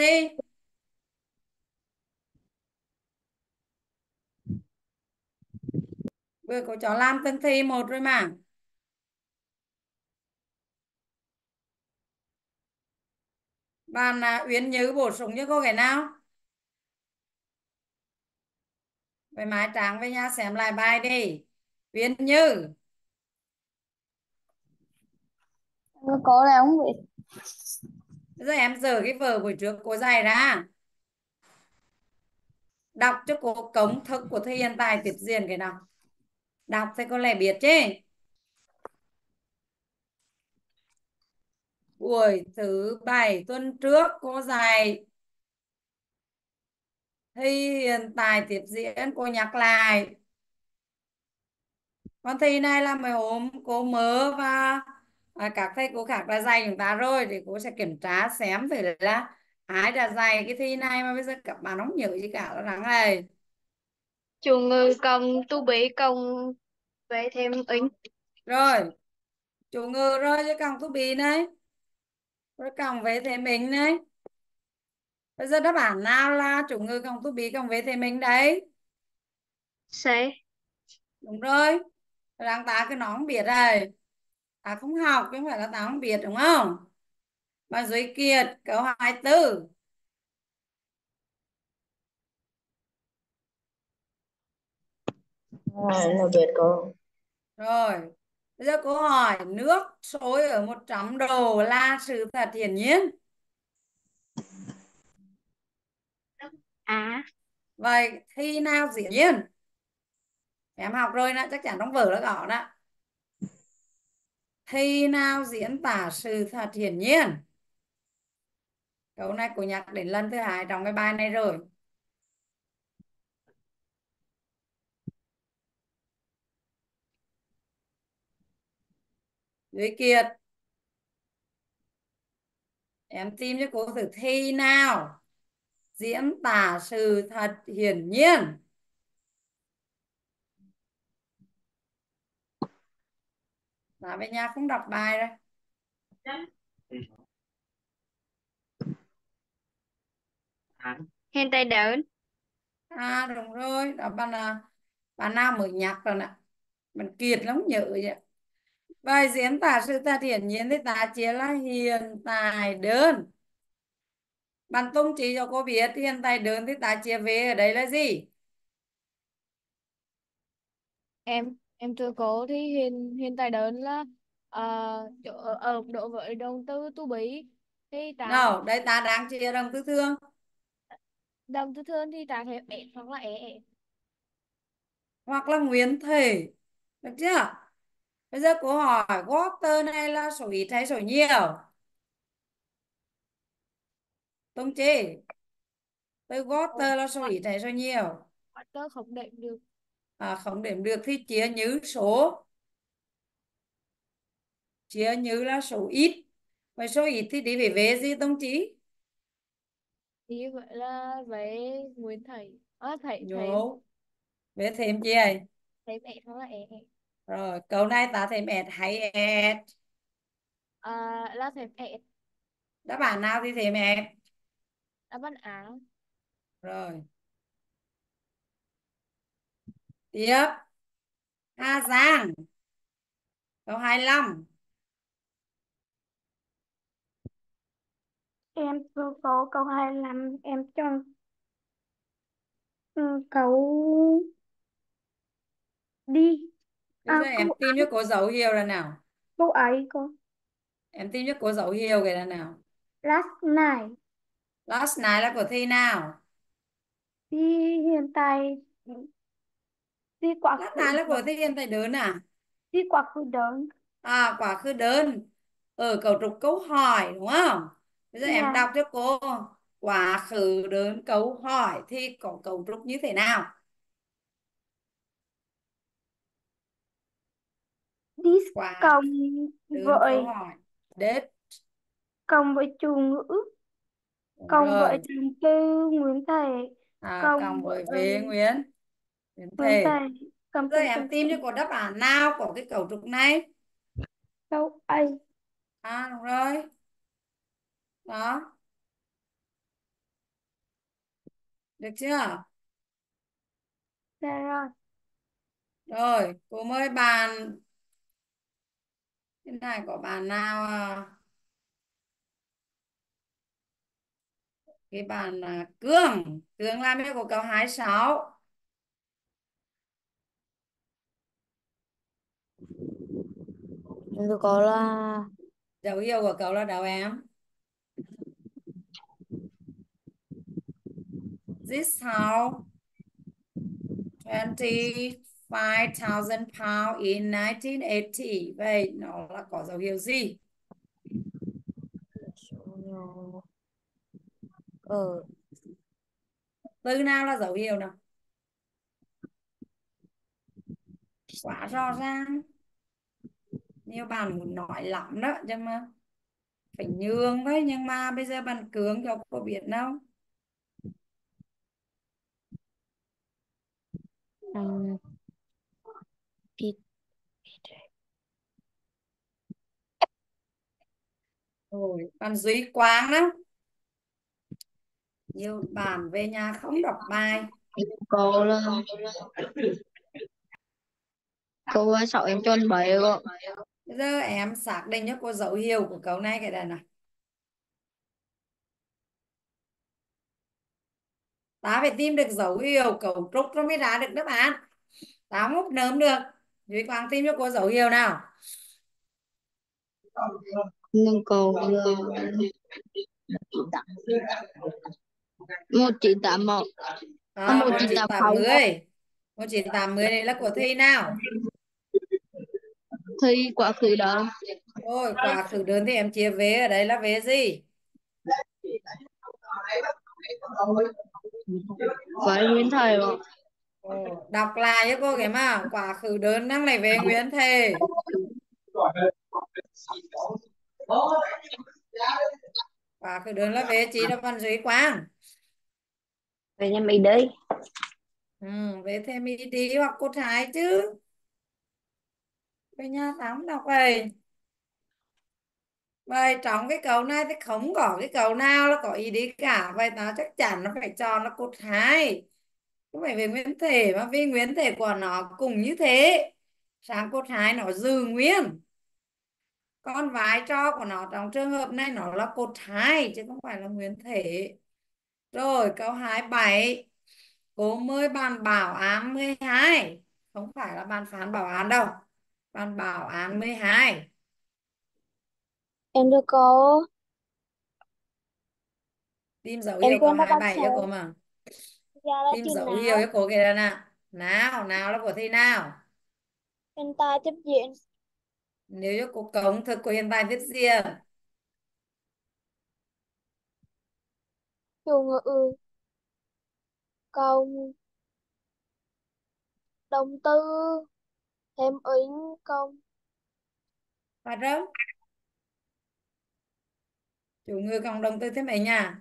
Vừa cô cho làm từng thi một rồi mà. Bạn Uyên Như bổ sung cho cô cái nào. Vậy Mai Tráng về nhà xem lại bài đi. Uyên Như. Có là không biết. Bây giờ em dở cái vở buổi trước cô dạy ra. Đọc cho cô công thức của thi hiện tại tiếp diễn cái nào. Đọc thì có lẽ biết chứ. Buổi thứ 7 tuần trước cô dạy thi hiện tại tiếp diễn, cô nhắc lại. Con thi này là mấy hôm cô mơ và các thầy cô khác đã dạy chúng ta rồi, thì cô sẽ kiểm tra xem thử là ai đã dạy cái thi này mà bây giờ các bạn không nhớ gì cả, nó ráng này. chủ ngữ cộng tu bí cộng về thêm ính. Rồi chủ ngữ rồi chứ cộng to be này, rồi cộng với thế mình này. Bây giờ đáp án nào là chủ ngữ cộng to be cộng với thế mình đấy? Sẽ Đúng rồi. Rằng ta cái nó không biết rồi, ta không học chứ không phải là ta không biết, đúng không? Mà dưới Kiệt câu 24. Là biết có. Rồi bây giờ câu hỏi nước sôi ở 100 độ là sự thật hiển nhiên. á Vậy khi nào dĩ nhiên? Em học rồi đó, chắc chắn trong vở nó có đó. Khi nào diễn tả sự thật hiển nhiên? Câu này cô nhắc đến lần thứ hai trong cái bài này rồi. Dưới Kiệt Em tìm cho cô thử thi nào. Diễn tả sự thật hiển nhiên. Nói về nhà không đọc bài rồi. Hiện tại đơn. À đúng rồi, đó bạn nào mới nhắc rồi nè. Mình kiệt lắm nhớ vậy. Bài diễn tả sự thật hiển nhiên thì ta chia là hiện tại đơn. Bạn tung chỉ cho cô biết hiện tại đơn thì ta chia về ở đây là gì? Em thưa cô thì hiện hiện tại đơn là ở độ với động từ to be thì ta Nào, đây ta đang chia đồng tư thương động từ thường thì ta thêm s hoặc là e. hoặc là nguyên thể. Được chưa? Bây giờ cô hỏi water này là số ít hay số nhiều? Tung chỉ. Từ water là số ít hay số nhiều? Tớ không đệm được. Không đếm được thì chia như số. Chia như là số ít. Vậy số ít thì đi về vế gì Tung chỉ? Như vậy là với nguyên thầy thầy thêm Nhớ. Vế thêm chi ấy? thêm s hoặc là e. Rồi, câu này ta thêm ẹt hay ẹt? Là thêm s. Đáp án nào thì thêm ẹt? Đáp án A. Rồi. Tiếp. Hà Giang. Câu 25. Em thưa cô câu 25 em chọn câu đi. Bây giờ em Câu tìm cho cô dấu hiệu là nào? câu ấy cô. Em tìm cho cô dấu hiệu cái là nào? Last night Last night là của thi nào? thì hiện tại thì quá Last khứ night là của thi hiện tại đơn à? thì quá khứ đơn. Quá khứ đơn. Ở cấu trúc câu hỏi đúng không? Bây giờ em Dạ. đọc cho cô. Quá khứ đơn câu hỏi thì có cấu trúc như thế nào? This Quá cộng đơn câu với hỏi. Did. chủ ngữ Đúng cộng với rồi. trạng từ nguyên thể cộng Cộng với với vế nguyên nguyên thể. thể Bây cộng giờ từ em tìm cho cô đáp án nào của cái cấu trúc này? câu ấy. Đúng rồi. Đó. Được chưa? Dạ rồi. Rồi, cô mời bạn. Cái này có bạn nào cái bạn Cương. Cương làm cho cô câu 26. Tôi có là Dấu hiệu của cậu là đâu em? This house 25,000 pounds in 1980. Vậy nó là có dấu hiệu gì? số nhỏ ở Từ nào là dấu hiệu nào? Quá rõ ràng. Nhiều bạn muốn nói lắm đó nhưng mà phải nhường thôi, nhưng mà bây giờ bạn Cương cho cô biết đâu. um, ít Rồi, bạn Duy Quang đó. Nhiều bạn về nhà không đọc bài. có là câu 6 em chọn 7 rồi. Bây giờ em xác định cho cô dấu hiệu của câu này cái này này. Ta phải tìm được dấu hiệu cấu trúc rồi mới ra được đáp án. Ta không hút nớm được. Duy Quang tìm cho cô dấu hiệu nào. Nhưng câu là 1981 Một chín tám 1980 mươi. 1980 này là của thi nào? thì quá khứ đó Rồi, quá khứ đơn thì em chia vế ở đây là vế gì? với nguyên thời rồi. Đọc lại cho cô cái mà quá khứ đơn năng này về nguyên thể. Quá khứ đơn là về chỉ đáp án dưới quang. Về nhà mình đây. Về thêm ý đi hoặc cốt thái chứ. Về nhà tắm đọc vậy. Vậy trong cái câu này thì không có cái câu nào là có ý đi cả. Vậy nó chắc chắn nó phải chọn là cốt hai. Không phải về nguyên thể mà vì nguyên thể của nó cũng như thế. Sang cốt hai nó giữ nguyên. Còn vai trò của nó trong trường hợp này nó là cốt hai chứ không phải là nguyên thể. Rồi câu 27. Cô mới bàn bảo án 12. Không phải là bàn phán bảo án đâu. Bàn bảo án 12. Em thưa cô, Tìm dấu em hiệu câu quên đáp án 27 cho cô C. mà. Dạ là Tìm chữ dấu hiệu cho não. cô kìa nào. Nào là của thi nào. Hiện tại tiếp diễn. Nếu cho cô công thực của hiện tại tiếp diễn. Chủ ngữ cộng động từ thêm ứng cộng. Phát rớm. Chủ ngữ cộng động từ thêm ấy nha.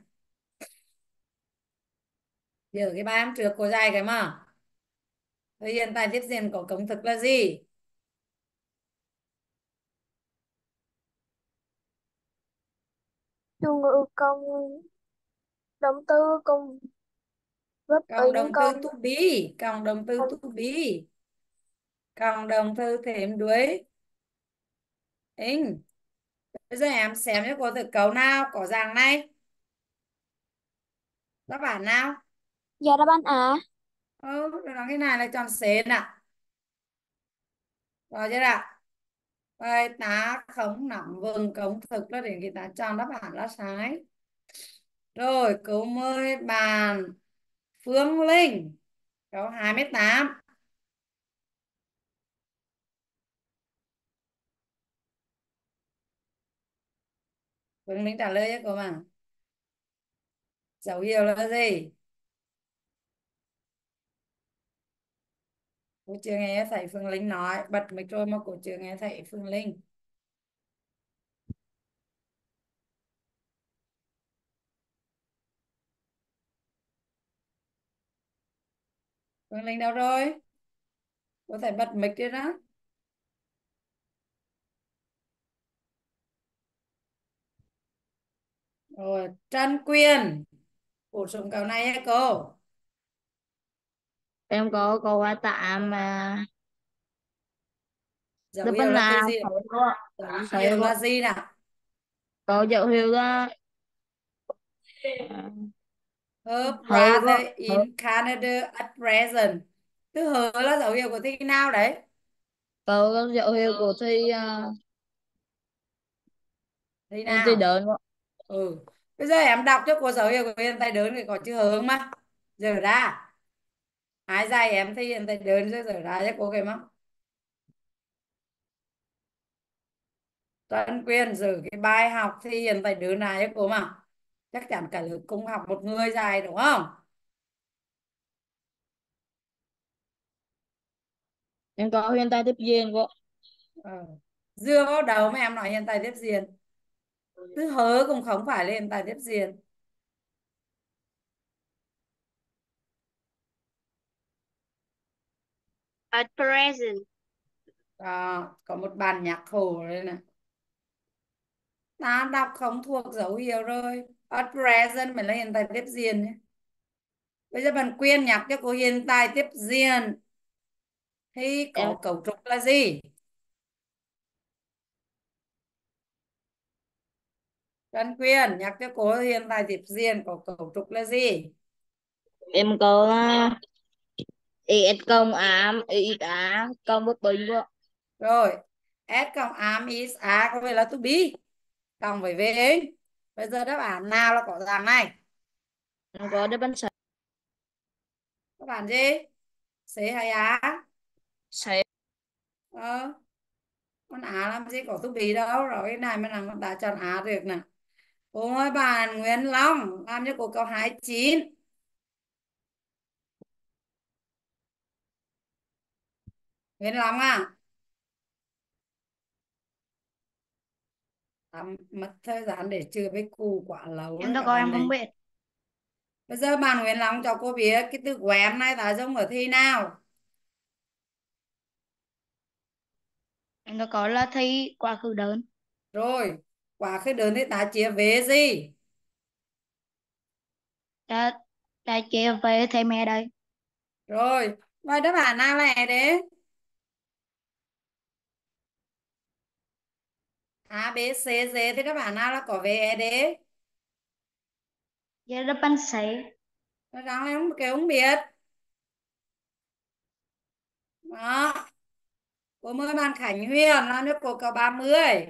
Giờ cái bài hôm trước cô dạy cái mà. Rồi hiện tại tiếp diễn của công thực là gì? Chủ ngữ cộng động từ cộng gấp Cộng ứng động từ cộng. to be. Cộng động từ to be. Cộng động từ thêm đuôi. In. Bây giờ em xem cho cô thử câu nào có dạng này. Đáp án nào? Dạ đáp án A. Rồi nó cái này là chọn C nè. Rồi chưa ạ? Vậy ta không nắm vững công thức là để người ta chọn đáp án là sai. Rồi câu mời bạn Phương Linh. Câu 28. Phương Linh trả lời cho cô mà. Dấu hiệu là gì? Cô chưa nghe thấy Phương Linh nói. Bật mic rồi mà cô chưa nghe thấy Phương Linh. Phương Linh đâu rồi? Có thể bật mic đi đó. Rồi Trân Quyền. Bổ sung câu này nhé cô. Em có câu hỏi tạm mà Dấu đáp hiệu án là từ nào gì? Dấu phải hiệu có là gì nào? có dấu hiệu đó Her hờ có brother hờ in Canada at present. Từ hờ là dấu hiệu của thi nào đấy? có dấu hiệu của thi Thi thi nào? đợn. Ừ. Bây giờ em đọc cho cô dấu hiệu của hiện tại đơn thì có chữ hờ không mà? Giờ ra. Ai dạy em thi hiện tại đơn giờ ra cho cô cái mà. Trân Quyền giữ cái bài học thi hiện tại đơn này cho cô mà. Chắc chắn cả lớp cùng học một người dạy đúng không? Em có hiện tại tiếp diễn của Ờ. Dưa vào đầu mà em nói hiện tại tiếp diễn. Từ hớ cũng không phải là hiện tại tiếp diễn. At present. Đó, có một bản nhạc khổ đây này. Ta đọc không thuộc dấu hiệu rồi. At present mới là hiện tại tiếp diễn nhé. Bây giờ bạn Quyên nhắc cho cô hiện tại tiếp diễn thì em có cấu trúc là gì? Bạn Quyên nhắc cho cô hiện tại tiếp diễn có cấu trúc là gì? em có is công ám is á công bất bình của Rồi, S cộng am is A có phải là to be cộng với V. Bây giờ đáp án nào là có dạng này? em có đáp án Đáp án gì? C hay A? sai. Ờ, con A làm gì có to be đâu. Rồi cái này mà đã chọn A được nè. Cô ơi bạn Nguyễn Long làm cho cô câu 29. Nguyễn Long à? Mất thời gian để chừa với cù quả lâu Em đấy đâu các có, bạn em không này. biết. Bây giờ bạn Nguyễn Long cho cô biết cái từ quen này ta dùng ở thi nào. Em đâu có là thi quá khứ đơn. Rồi quá khứ đơn thì ta chia về gì? Ta ta chia về thầy mẹ đây. Rồi vậy đáp án nào là đấy? A B C D thì đáp án nào là có về đấy? Giờ đáp án C. Nó rằng là không kêu không biết. Đó, cô mời bạn Khánh Huyền làm cho cô có 30.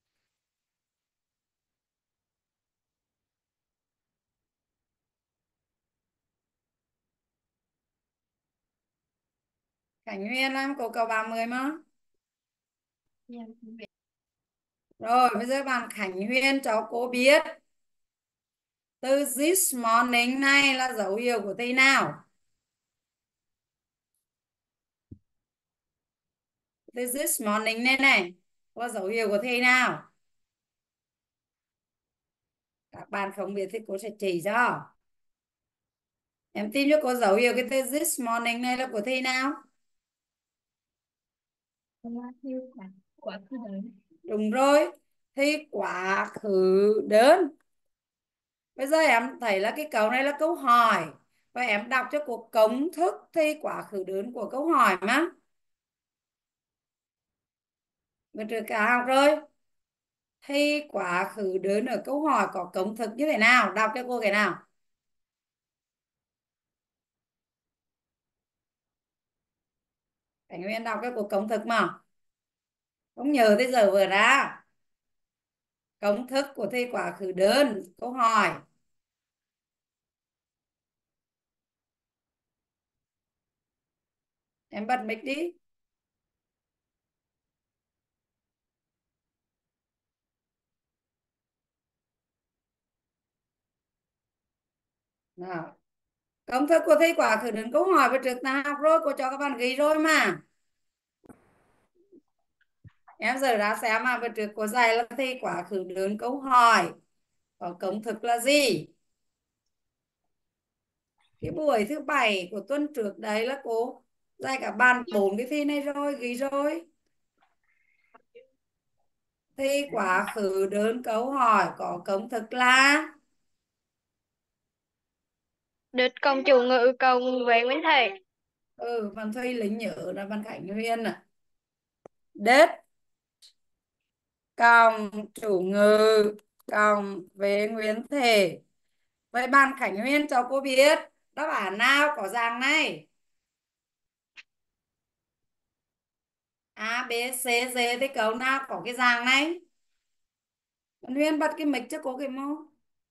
Khánh Huyền làm cô có 30 mà. Rồi bây giờ bạn Khánh Huyền cho cô biết từ this morning này là dấu hiệu của từ nào? Từ this morning này này có dấu hiệu của từ nào? Các bạn không biết thì cô sẽ chỉ cho. Em tìm cho cô dấu hiệu cái từ this morning này là của từ nào? Quá khứ đơn. Đúng rồi, thì quá khứ đơn. Bây giờ em thấy là cái câu này là câu hỏi và em đọc cho cô công thức thì quá khứ đơn của câu hỏi mà. Mình được cả học rồi. Thì quá khứ đơn ở câu hỏi có công thức như thế nào? Đọc cho cô cái nào. Cảnh Nguyên đọc cho cô công thức mà. Không nhớ tới giờ vừa ra. Công thức của thi quá khứ đơn câu hỏi. Em bật mic đi. Nào. Công thức của thi quá khứ đơn câu hỏi vừa trước ta học rồi, cô cho các bạn ghi rồi mà. Em giờ ra xem mà vừa trước cô dạy là thi quá khứ đơn câu hỏi có công thức là gì? Cái buổi thứ bảy của tuần trước đấy là cô dạy cả bàn 4 cái thi này rồi, ghi rồi. Thi quá khứ đơn câu hỏi có công thức là Địch công chủ ngữ công về Nguyễn Thầy. Văn Thuy lính nhớ là Văn Khánh Huyền à. Đất cộng chủ ngữ cộng về nguyên thể. Vậy bạn Khánh Huyền cho cô biết đáp án nào có dạng này? A, B, C, D thì câu nào có cái dạng này? Bạn Huyền bật cái mic cho cô cái mô.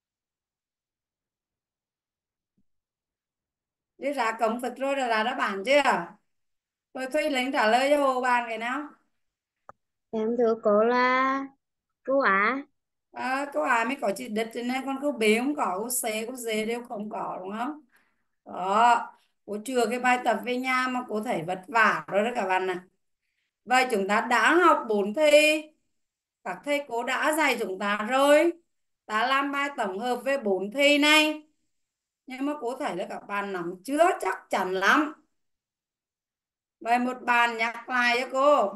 Đi ra công thức rồi là ra đáp án chưa? Rồi Thuy lính trả lời cho hồ bạn cái nào? Em thưa cô là câu A. Câu A mới có chữ đất trên này, còn câu B không có, câu C, câu D đều không có đúng không? Đó, cô chừa cái bài tập về nhà mà cô thấy vất vả rồi đó các bạn này. Vậy chúng ta đã học 4 thi. Các thầy cô đã dạy chúng ta rồi. Ta làm bài tổng hợp về 4 thi này. Nhưng mà cô thấy là các bạn nắm chưa chắc chắn lắm. Vậy một bạn nhắc lại cho cô.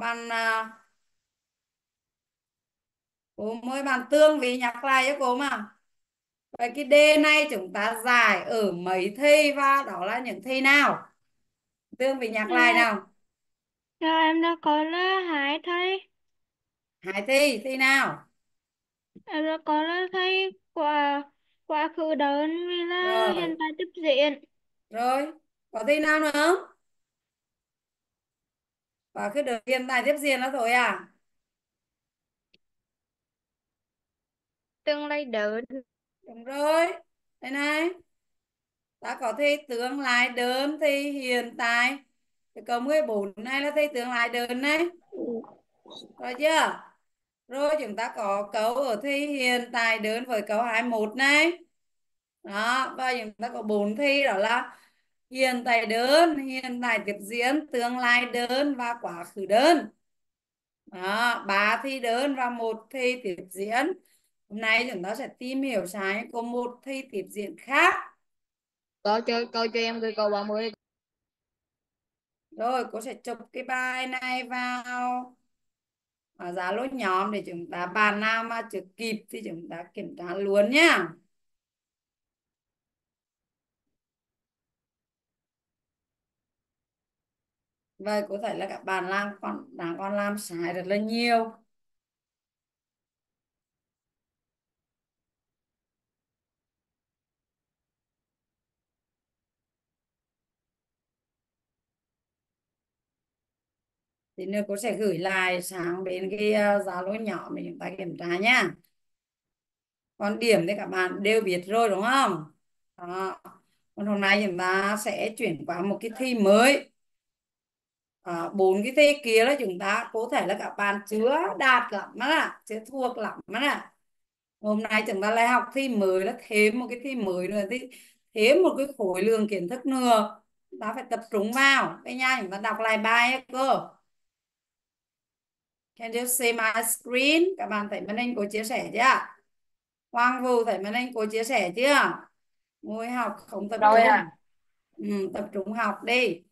Cô mới bạn Tương vì nhắc lại cho cô mà. Vậy cái đề này chúng ta giải ở mấy thi và đó là những thi nào? Tương vì nhắc lại nào. Em đã có là hai thầy. Hai thi, thi nào? Em đã có là thầy quá quá khứ đơn vì là Rồi, hiện tại tiếp diễn. rồi. Có thi nào nữa không? Và cái đợt hiện tại tiếp diễn đó thôi à? Tương lai đơn. Đúng rồi. Đây này. Ta có thi tương lai đơn thì hiện tại. Thì câu 14 này là thi tương lai đơn này. Rồi chưa? Rồi chúng ta có câu ở thi hiện tại đơn với câu 21 này. Đó, và chúng ta có 4 thi đó là hiện tại đơn, hiện tại tiếp diễn, tương lai đơn và quá khứ đơn. Đó, 3 thi đơn và 1 thi tiếp diễn. Hôm nay chúng ta sẽ tìm hiểu sai của một thi tiếp diễn khác. Câu cho em cái câu 30. Rồi cô sẽ chụp cái bài này vào Zalo nhóm để chúng ta bạn nào mà chưa kịp thì chúng ta kiểm tra luôn nhá. Vậy có thể là các bạn đang còn làm sai rất là nhiều. Thì nữa cô sẽ gửi lại sang bên cái Zalo nhóm để chúng ta kiểm tra nhá. Còn điểm thì các bạn đều biết rồi đúng không? Đó. Còn hôm nay chúng ta sẽ chuyển qua một cái thi mới. 4 cái thi kia là chúng ta có thể là các bạn chưa đạt lắm á, chưa thuộc lắm á. Hôm nay chúng ta lại học thi mới, là thêm một cái thi mới nữa, thì thêm một cái khối lượng kiến thức nữa, ta phải tập trung vào cái nha. Chúng ta đọc lại bài ấy cơ. Can you see my screen? Các bạn thấy màn hình cô chia sẻ chưa? Hoàng Vũ thấy màn hình cô chia sẻ chưa? Ngồi học không tập Rồi trung. à. Tập trung học đi.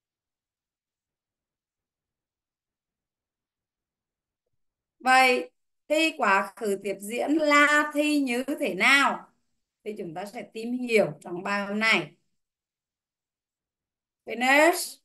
Vậy thi quá khứ tiếp diễn là thi như thế nào? Thì chúng ta sẽ tìm hiểu trong bài hôm nay. Finish.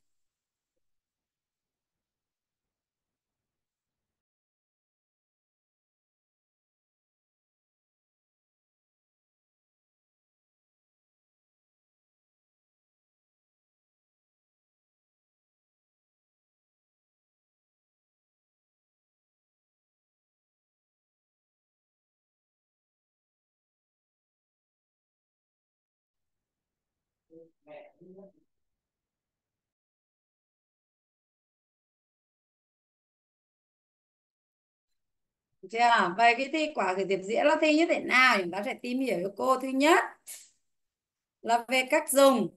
Chưa? Vậy cái thi quả khởi tiếp diễn là thi như thế nào? Chúng ta sẽ tìm hiểu cho cô. Thứ nhất là về cách dùng.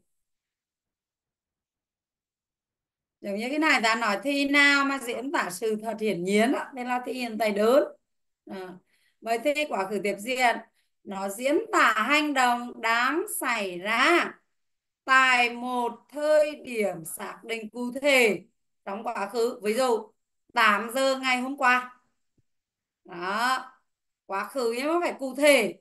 Giống như cái này ta nói thi nào mà diễn tả sự thật hiển nhiên đó, nên là thi hiện tại đơn. Vậy thi quả khởi tiếp diễn nó diễn tả hành động đang xảy ra tại một thời điểm xác định cụ thể trong quá khứ. Ví dụ 8 giờ ngày hôm qua. Đó, quá khứ nhưng mà phải cụ thể.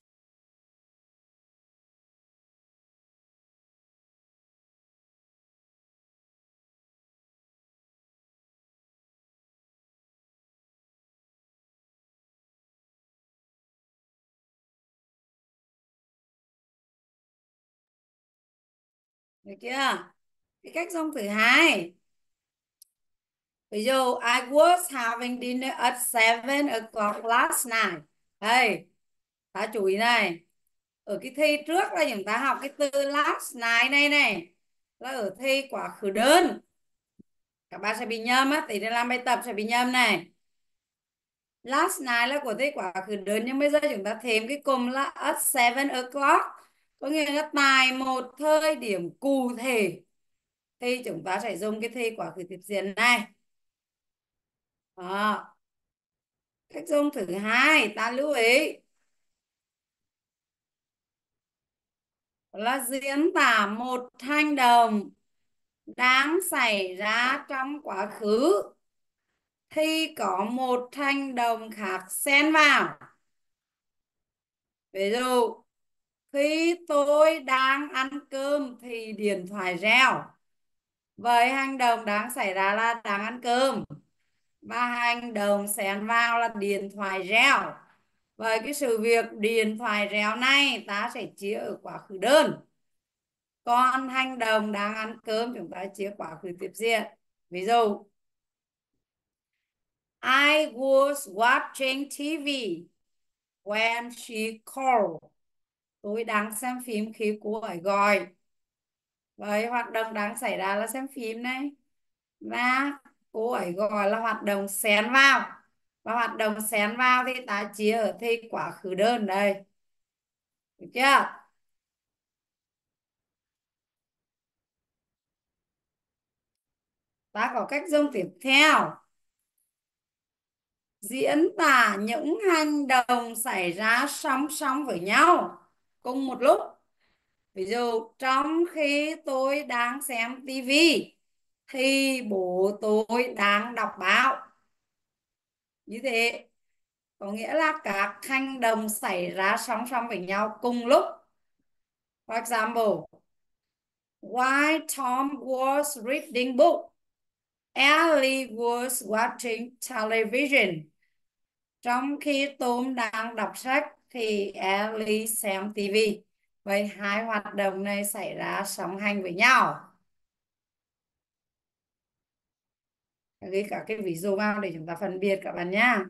Được chưa? Cái cách dùng thứ hai, ví dụ I was having dinner at 7 o'clock last night. Đây, ta chú ý này, ở cái thi trước là chúng ta học cái từ last night này này, là ở thi quá khứ đơn. Các bạn sẽ bị nhầm á, tí nữa làm bài tập sẽ bị nhầm này. Last night là của thi quá khứ đơn, nhưng bây giờ chúng ta thêm cái cụm là at 7 o'clock, có nghĩa là tại một thời điểm cụ thể, thì chúng ta sẽ dùng cái thi quá khứ tiếp diễn này. Đó. Cách dùng thứ hai ta lưu ý là diễn tả một hành động đang xảy ra trong quá khứ thì có một hành động khác xen vào. Ví dụ khi tôi đang ăn cơm thì điện thoại reo. Vậy hành động đang xảy ra là đang ăn cơm, và hành động xen vào là điện thoại reo. Vậy cái sự việc điện thoại reo này ta sẽ chia ở quá khứ đơn. Còn hành động đang ăn cơm chúng ta chia quá khứ tiếp diễn. Ví dụ I was watching TV when she called. Tôi đang xem phim khi cô ấy gọi. Vậy hoạt động đang xảy ra là xem phim này, và cô ấy gọi là hoạt động xen vào. Và hoạt động xen vào thì ta chia ở thi quá khứ đơn đây. Được chưa? Ta có cách dùng tiếp theo Diễn tả những hành động xảy ra song song với nhau cùng một lúc. Ví dụ trong khi tôi đang xem tivi thì bố tôi đang đọc báo. Như thế có nghĩa là các hành động xảy ra song song với nhau cùng lúc. For example, while Tom was reading book, Ellie was watching television. Trong khi Tom đang đọc sách thì Ellie xem TV. Vậy hai hoạt động này xảy ra song hành với nhau. Ghi cả cái ví dụ vào để chúng ta phân biệt các bạn nhá.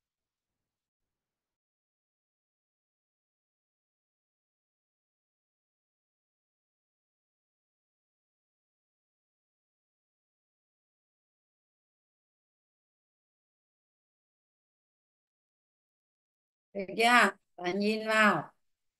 Được chưa? Bạn nhìn vào.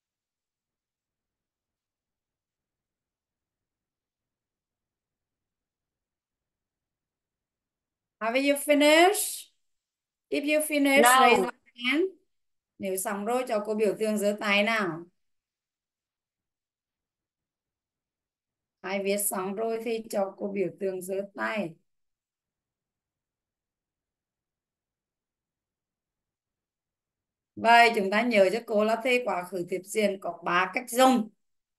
Have you finished? If you finish, raise No. your hand. Nếu xong rồi cho cô biểu tượng giơ tay nào. Ai viết xong rồi thì cho cô biểu tượng giơ tay. Vậy chúng ta nhớ cho cô là thế quá khứ tiếp diễn có 3 cách dùng.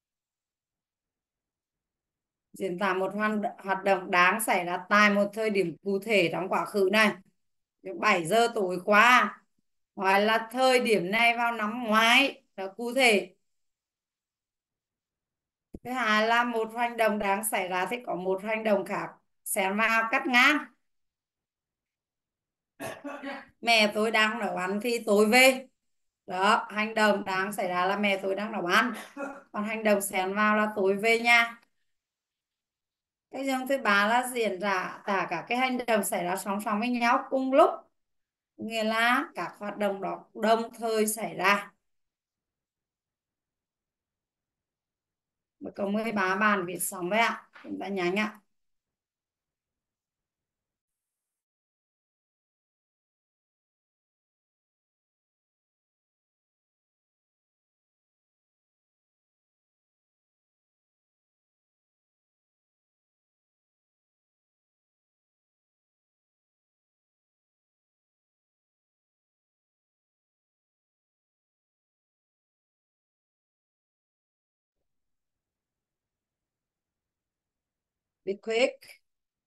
Diễn tả một hoạt động đáng xảy ra tại một thời điểm cụ thể trong quá khứ này. 7 giờ tối qua. Hoặc là thời điểm này vào năm ngoái. Đó cụ thể. Thứ hai là một hành động đang xảy ra thì có một hành động khác xen vào cắt ngang. Mẹ tôi đang nấu ăn thì tôi về. Đó, hành động đang xảy ra là mẹ tôi đang nấu ăn. Còn hành động xen vào là tôi về nhà. Cái dòng thứ ba là diễn ra tất cả cái hành động xảy ra song song với nhau cùng lúc. Nghĩa là các hoạt động đó đồng thời xảy ra. Có 13 bàn viết xong đấy ạ. Chúng ta nhanh ạ. Be quick.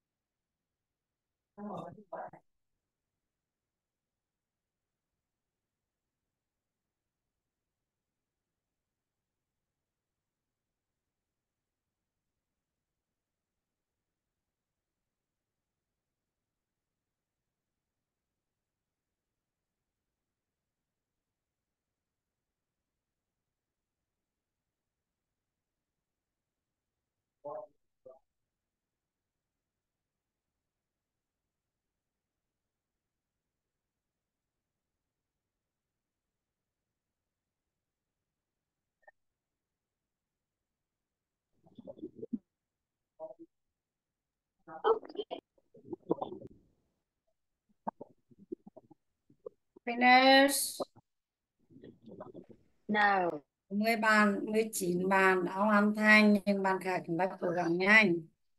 Finish. No. 10 bàn, 19 bàn đã hoàn thành, nhưng bàn khác chúng ta cố gắng nhanh.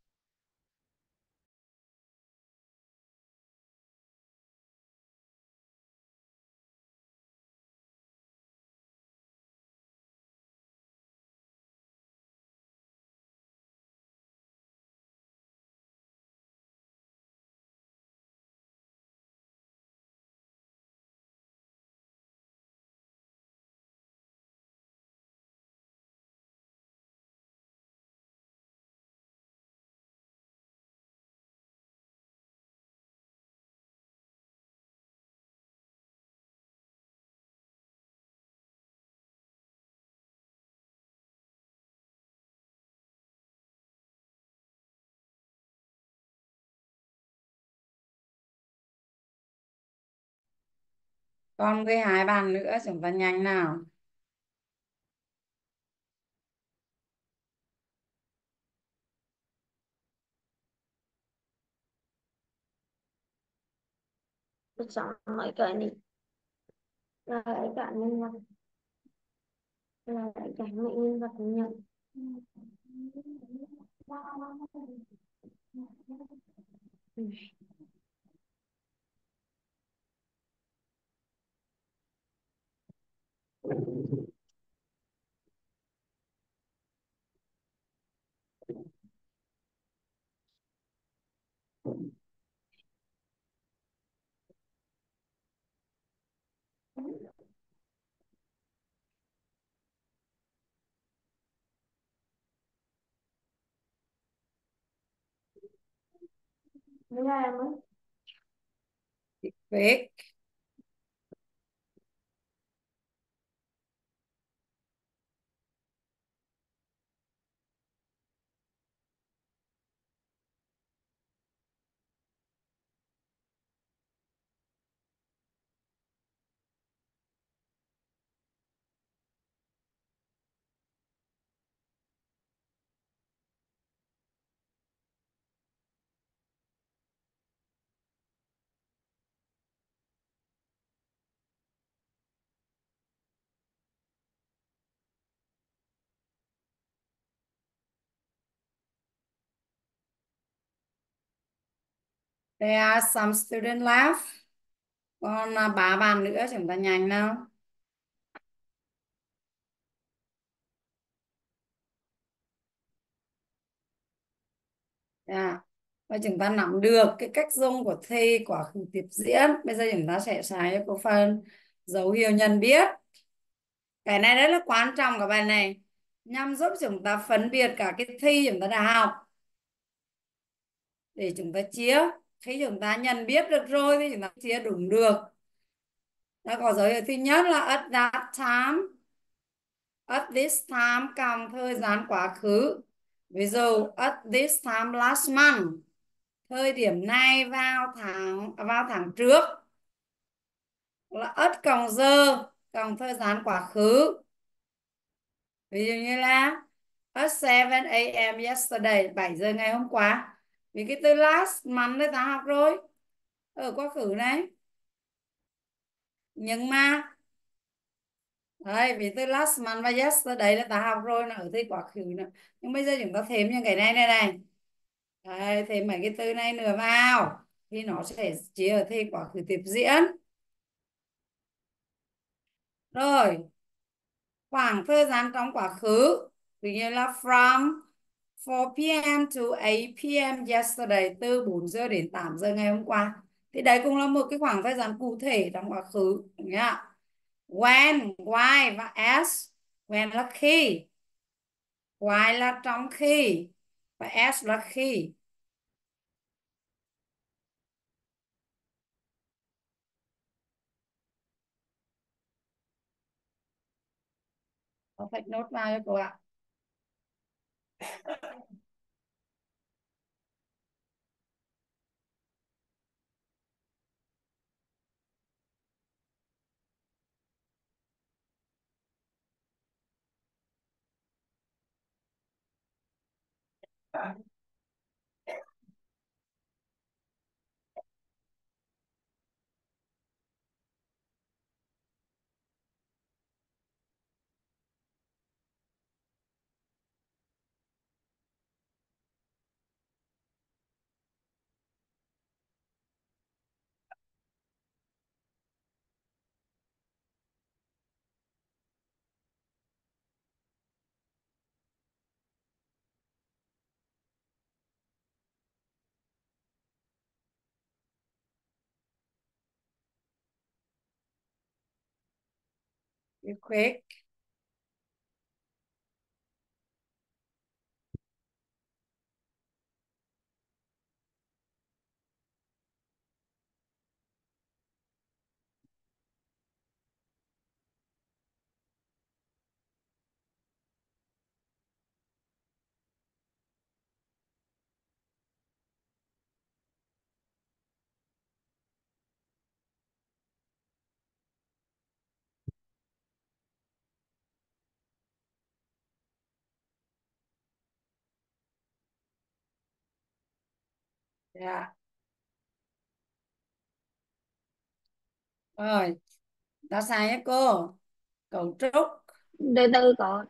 Còn 12 bàn nữa, chúng ta nhanh nào. Chọn lại cái này là lại cả nhân vật, là lại cả những nhân vật nhận. Đúng là em ấy. Quick. There are some students left. Còn 3 bạn nữa, chúng ta nhanh nào. Dạ. Và chúng ta nắm được cái cách dùng của thì quá khứ tiếp diễn. Bây giờ chúng ta sẽ xài cái phần dấu hiệu nhận biết. Cái này rất là quan trọng các bạn này. Nhằm giúp chúng ta phân biệt cả cái thì chúng ta đã học. Để chúng ta chia. Khi chúng ta nhận biết được rồi thì chúng ta chia đúng được. Đã có dấu hiệu thứ nhất là at that time. At this time cộng thời gian quá khứ. Ví dụ at this time last month. Thời điểm này vào tháng trước. Là at cộng giờ cộng thời gian quá khứ. Ví dụ như là at 7 a.m. yesterday, 7 giờ ngày hôm qua. Vì cái từ last month đấy ta học rồi. Ở quá khứ này. Nhưng mà đấy, vì từ last month và yesterday là ta học rồi, là ở từ quá khứ nữa. Nhưng bây giờ chúng ta thêm những cái này này. Đấy, thêm mấy cái từ này nữa vào thì nó sẽ chỉ ở thì quá khứ tiếp diễn. Rồi, khoảng thời gian trong quá khứ, ví dụ là from 4 p.m. to 8 p.m. yesterday, từ 4 giờ đến 8 giờ ngày hôm qua. Thì đấy cũng là một cái khoảng thời gian cụ thể trong quá khứ nhá. When, why và as. When là khi, why là trong khi và as là khi. Có take nốt vào cho cô ạ. Be quick. Yeah. Rồi, đã sai nhé cô. Cấu trúc. Từ từ có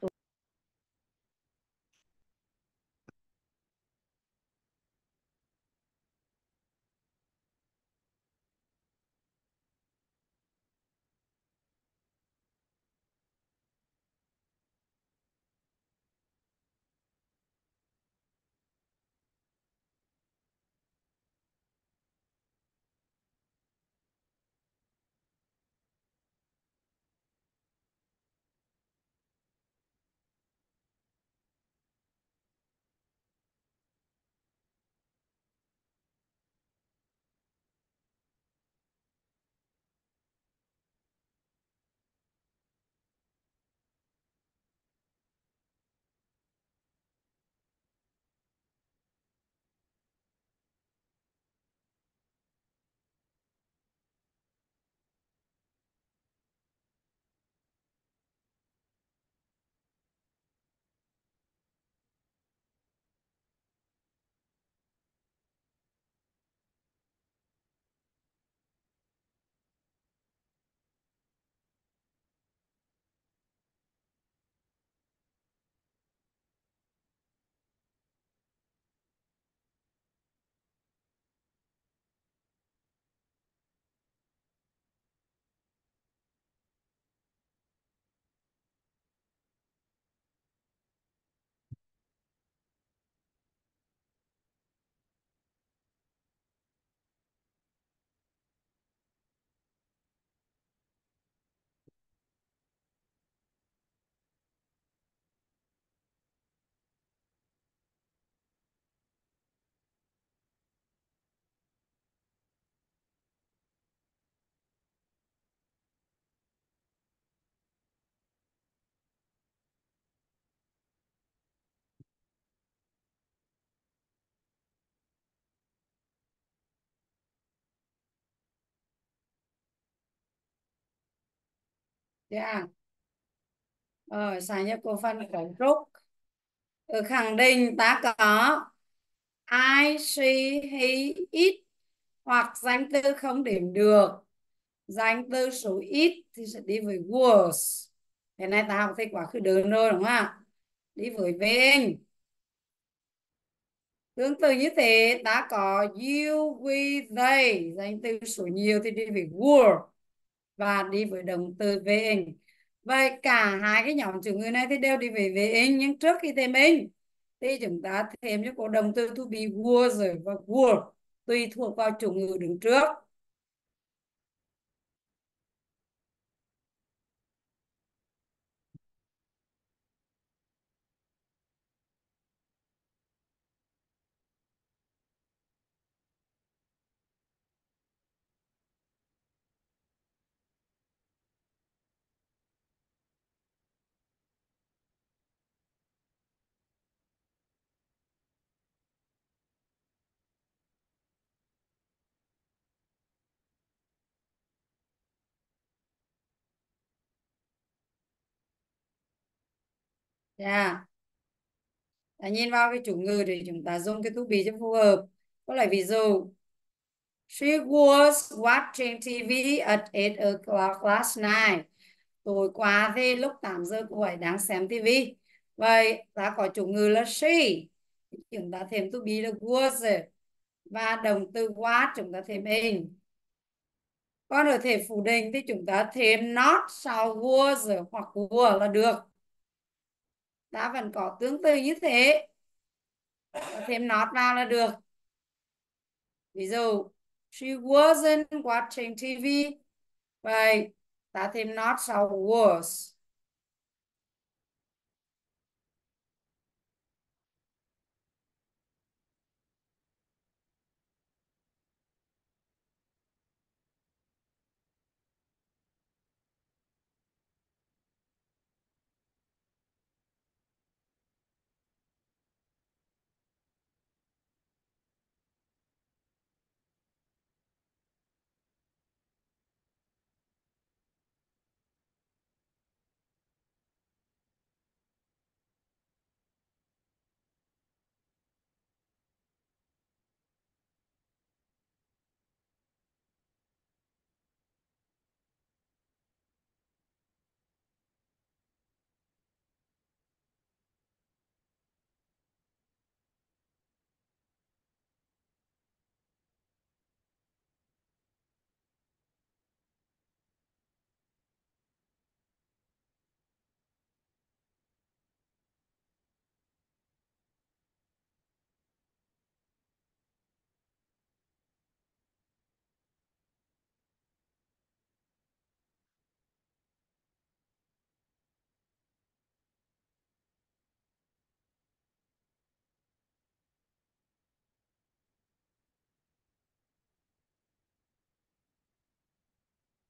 Yeah. Rồi, sai nhé cô. Phân cấu trúc. Khẳng định ta có I, she, he, it hoặc danh từ không đếm được. Danh từ số ít thì sẽ đi với was. Cái này ta học thấy quá khứ đơn rồi đúng không ạ? Đi với bên. Tương tự như thế ta có you, we, they. Danh từ số nhiều thì đi với were và đi với động từ being. Vậy cả hai cái nhóm chủ ngữ này thì đều đi với being, nhưng trước khi thêm in thì chúng ta thêm cho có động từ to be, was và were tùy thuộc vào chủ ngữ đứng trước. Yeah. Nhìn vào cái chủ ngữ thì chúng ta dùng cái to be cho phù hợp. Có lại ví dụ she was watching TV at 8 o'clock last night. Tối qua thì lúc 8 giờ cô ấy đang xem TV. Vậy ta có chủ ngữ là she. Chúng ta thêm to be là was. Và động từ what chúng ta thêm in. Còn ở thể phủ định thì chúng ta thêm not sau was hoặc were là được. Ta vẫn có tương tự như thế. Thêm not vào là được. Ví dụ she wasn't watching TV. Vậy ta thêm not sau was.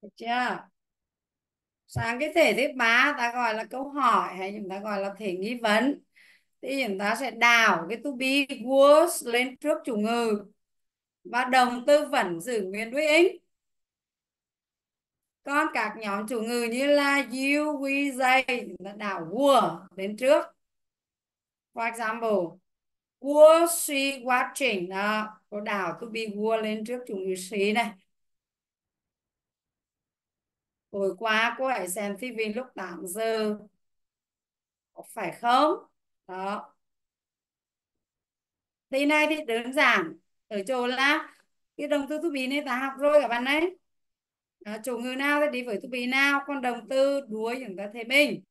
Được chưa? Sang cái thể thứ ba ta gọi là câu hỏi hay chúng ta gọi là thể nghi vấn. Thì chúng ta sẽ đảo cái to be was lên trước chủ ngữ và động từ vẫn giữ nguyên đuôi ích. Còn các nhóm chủ ngữ như là you, we, they chúng ta đảo were lên trước. For example, was she watching? Đó, cô đảo to be were lên trước chủ ngữ she này. Tối qua cô ấy xem TV lúc 8 giờ. Có phải không? Đó. Thì này thì đơn giản. Ở chỗ là cái động từ to be này ta học rồi các bạn đấy. Chủ ngữ nào thì đi với to be nào. Còn động từ đuôi chúng ta thêm mình.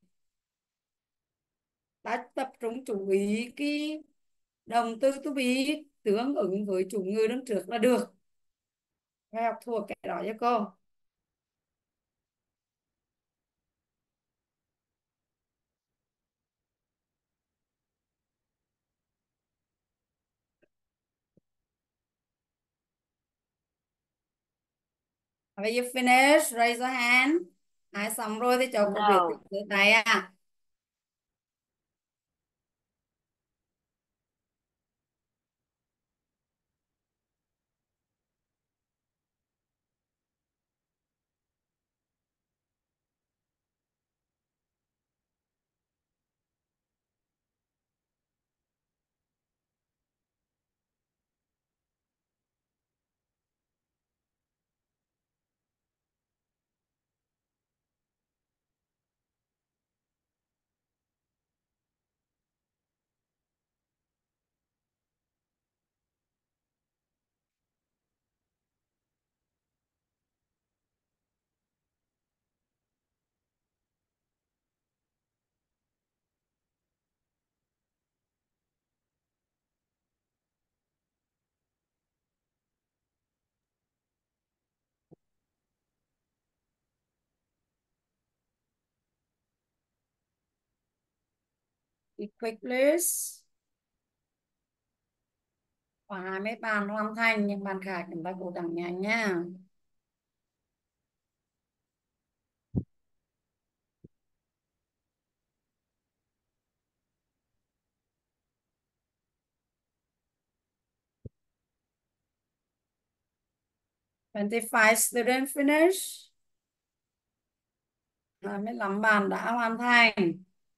Ta tập trung chú ý cái động từ to be tương ứng với chủ ngữ đứng trước là được. Phải học thuộc cái đó cho cô. Are you finished? Raise your hand. Ai xong rồi thì cho cô biết No. giơ tay à. Be quick please. Và mấy bạn hoàn thành nhưng bạn khác chúng ta cố gắng nhanh nha. Twenty-five student finish. 25 bạn đã hoàn thành.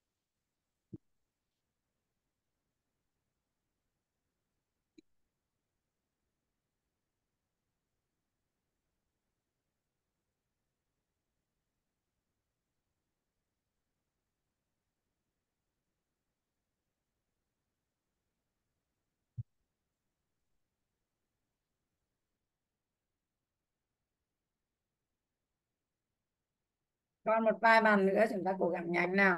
Còn một vài bạn nữa chúng ta cố gắng nhanh nào.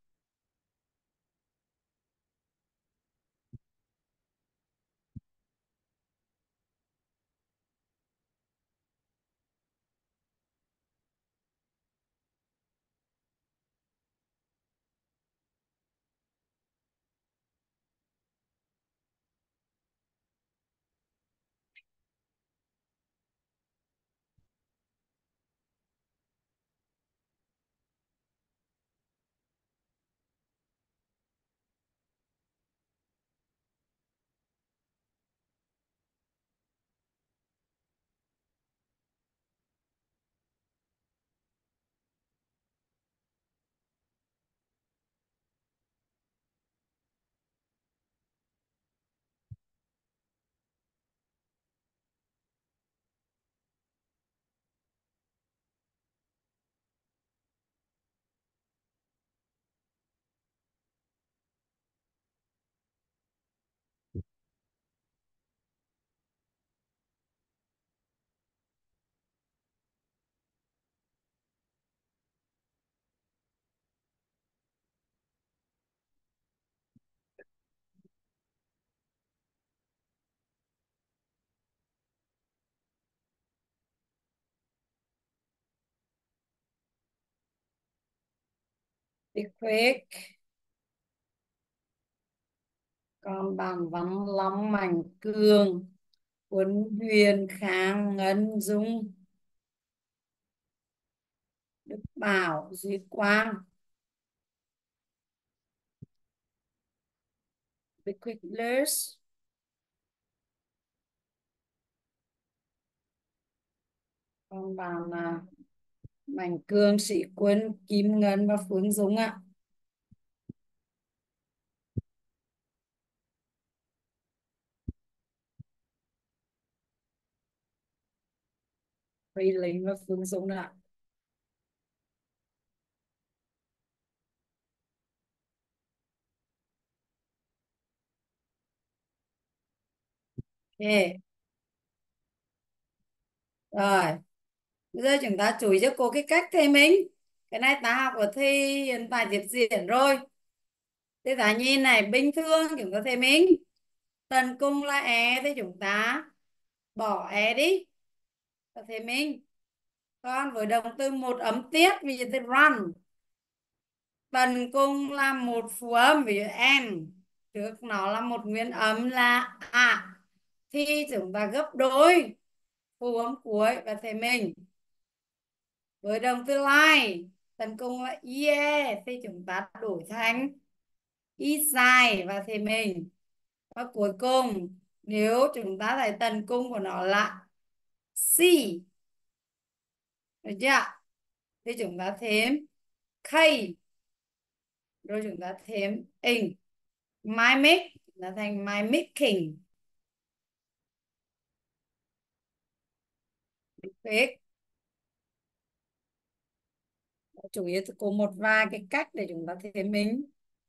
Be quick. Còn bạn Văn Long, Mạnh Cường, Quân Huyền, Khang, Ngân Dung. Đức Bảo, Duy Quang, Quickler's, còn bạn là Mạnh Cường, Sĩ Quân, Kim Ngân và Phương Dung ạ. Thùy Linh và Phương Dung ạ. Ok. Rồi, bây giờ chúng ta chú ý cho cô cái cách thầy mình. Cái này ta học ở thi hiện tại tiếp diễn rồi. Thế ta nhìn này, bình thường chúng ta thầy mình. Tần cung là e thì chúng ta bỏ e đi. Ta thầy mình. Còn với động từ một ấm tiết, ví dụ từ run. Tần cung là một phú âm, ví dụ n. Trước nó là một nguyên âm là a. Thì chúng ta gấp đôi phù âm cuối và thầy mình. Với động từ like, tấn công là ie thì chúng ta đổi thành y dài và thầy mình. Và cuối cùng nếu chúng ta thấy tấn công của nó là c, được chưa? Thì chúng ta thêm k, rồi chúng ta thêm in. Mimic là thành mimicking. Perfect. Chủ yếu có một vài cái cách để chúng ta thêm mình.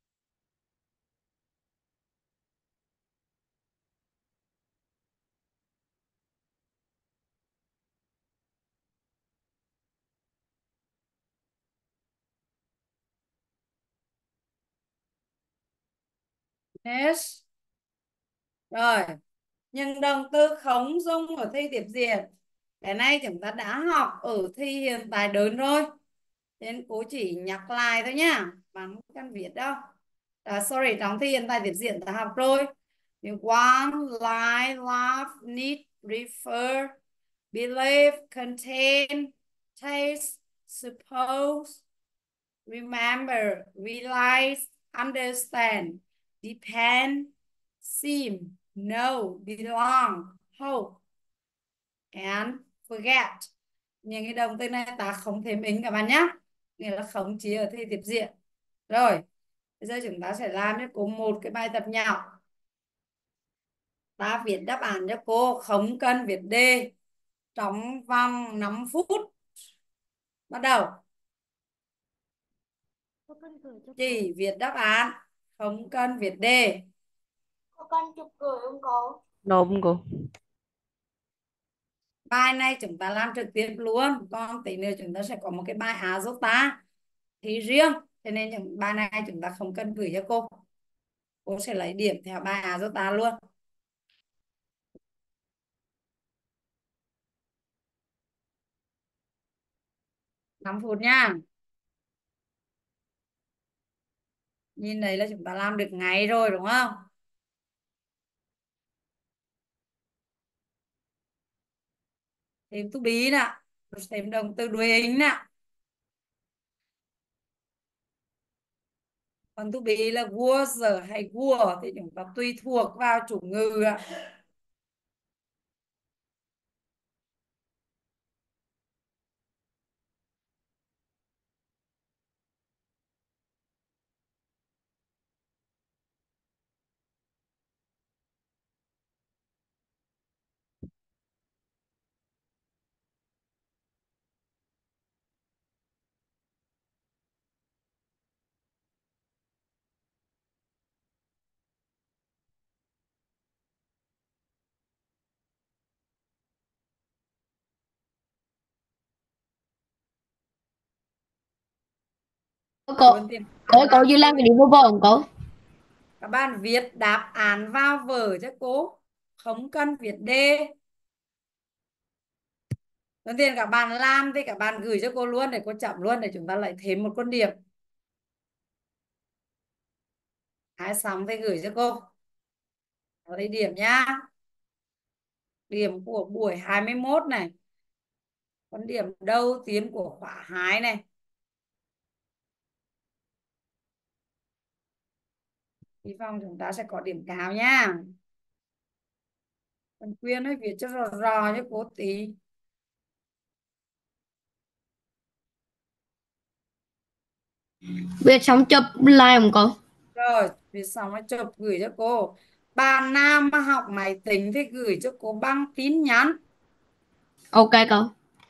Yes. Rồi, nhưng động từ không dùng ở thi tiếp diễn. Cái này chúng ta đã học ở thi hiện tại đơn rồi. Nên cô chỉ nhắc lại thôi nhá. Bạn không cần viết đâu. Sorry, trong thi hiện tại tiếp diễn ta học rồi. You want, lie, laugh, need, refer, believe, contain, taste, suppose, remember, realize, understand, depend, seem, know, belong, hope, and forget. Những cái động từ này ta không thêm in các bạn nhé, nghĩa là không chỉ ở thi tiếp diễn. Rồi bây giờ chúng ta sẽ làm cho cô một cái bài tập nhỏ. Ta viết đáp án cho cô, không cần viết đề, trong vòng 5 phút. Bắt đầu. Chỉ viết đáp án, không cần viết đề. Có con chụp gửi không cô? Nộp không cô? Bài này chúng ta làm trực tiếp luôn, còn tí nữa chúng ta sẽ có một cái bài Azota thì riêng, cho nên những bài này chúng ta không cần gửi cho cô sẽ lấy điểm theo bài Azota luôn. 5 phút nha. Nhìn đấy là chúng ta làm được ngay rồi đúng không? Thêm to be nè, rồi thêm động từ đuôi in nè. Còn to be là was hay were thì chúng ta tùy thuộc vào chủ ngữ ạ. Cô, cô Duy Lan cái điều vô không cô? Các bạn viết đáp án vào vở cho cô, không cần viết đề. Đầu tiên các bạn làm thì các bạn gửi cho cô luôn để cô chậm luôn, để chúng ta lại thêm một con điểm. Ai xong thì gửi cho cô, lấy điểm nhá. Điểm của buổi 21 này, con điểm đầu tiên của khóa 2 này. Hy vọng chúng ta sẽ có điểm cao nha. Phần Quyên ấy viết cho rõ rõ cho cô tí. Viết xong chụp lại không cậu? Rồi viết xong rồi chụp gửi cho cô. Bạn nào mà học máy tính thì gửi cho cô bằng tin nhắn. Ok cậu.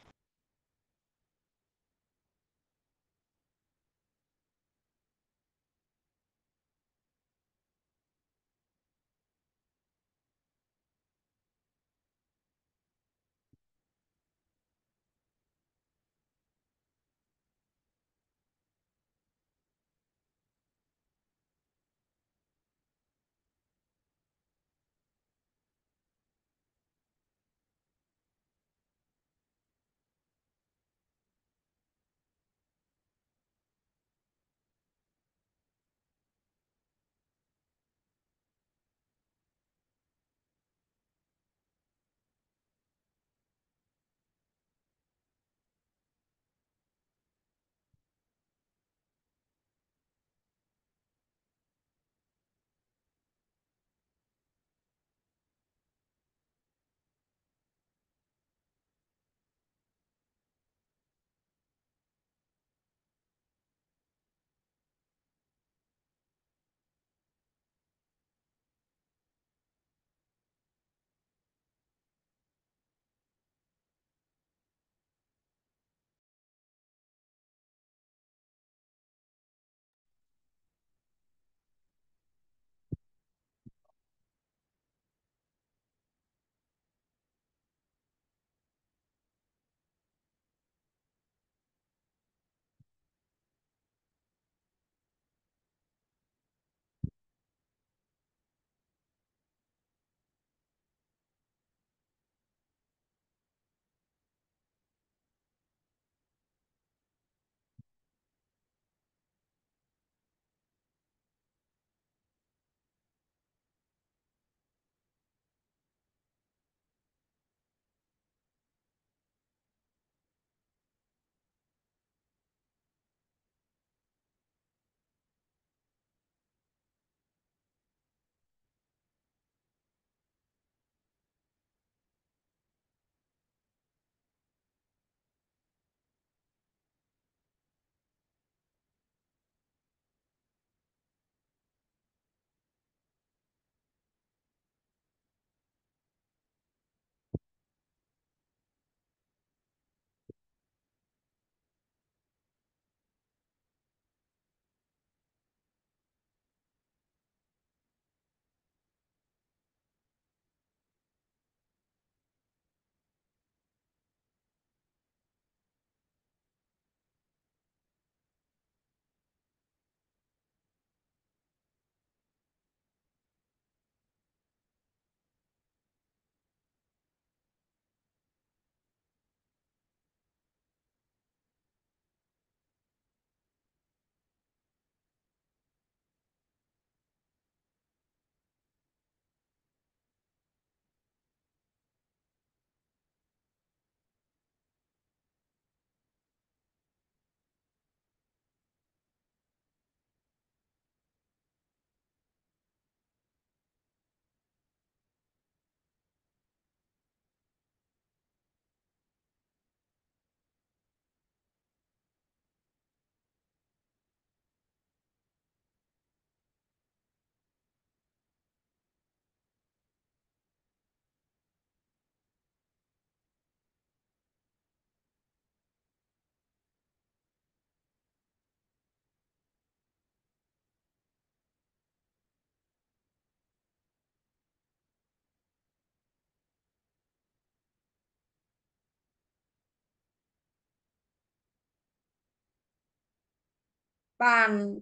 Bạn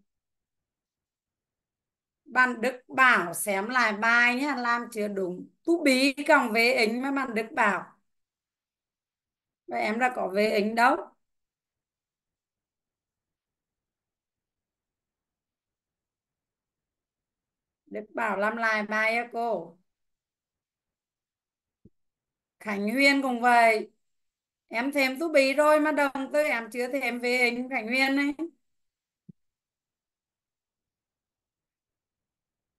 bạn Đức Bảo xem lại bài nhé, làm chưa đúng. Tú bí cộng về ính mà bạn Đức Bảo. Và em đã có về ính đâu. Đức Bảo làm lại bài á cô. Khánh Huyền cũng vậy. Em thêm Tú bí rồi mà đồng tư em chưa thêm về ính Khánh Huyền ấy.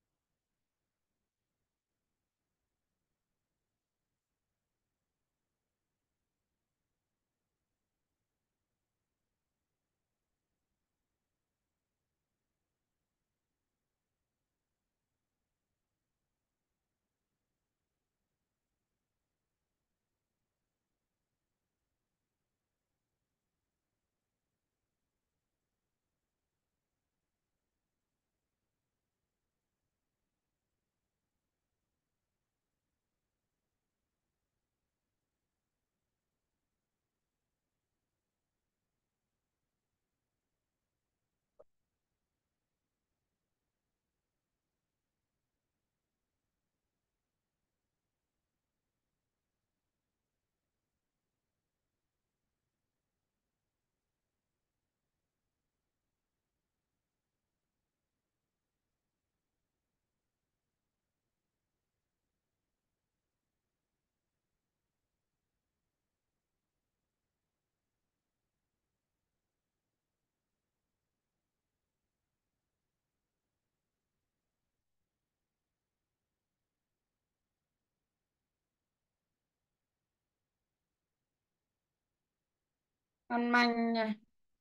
Văn manh này.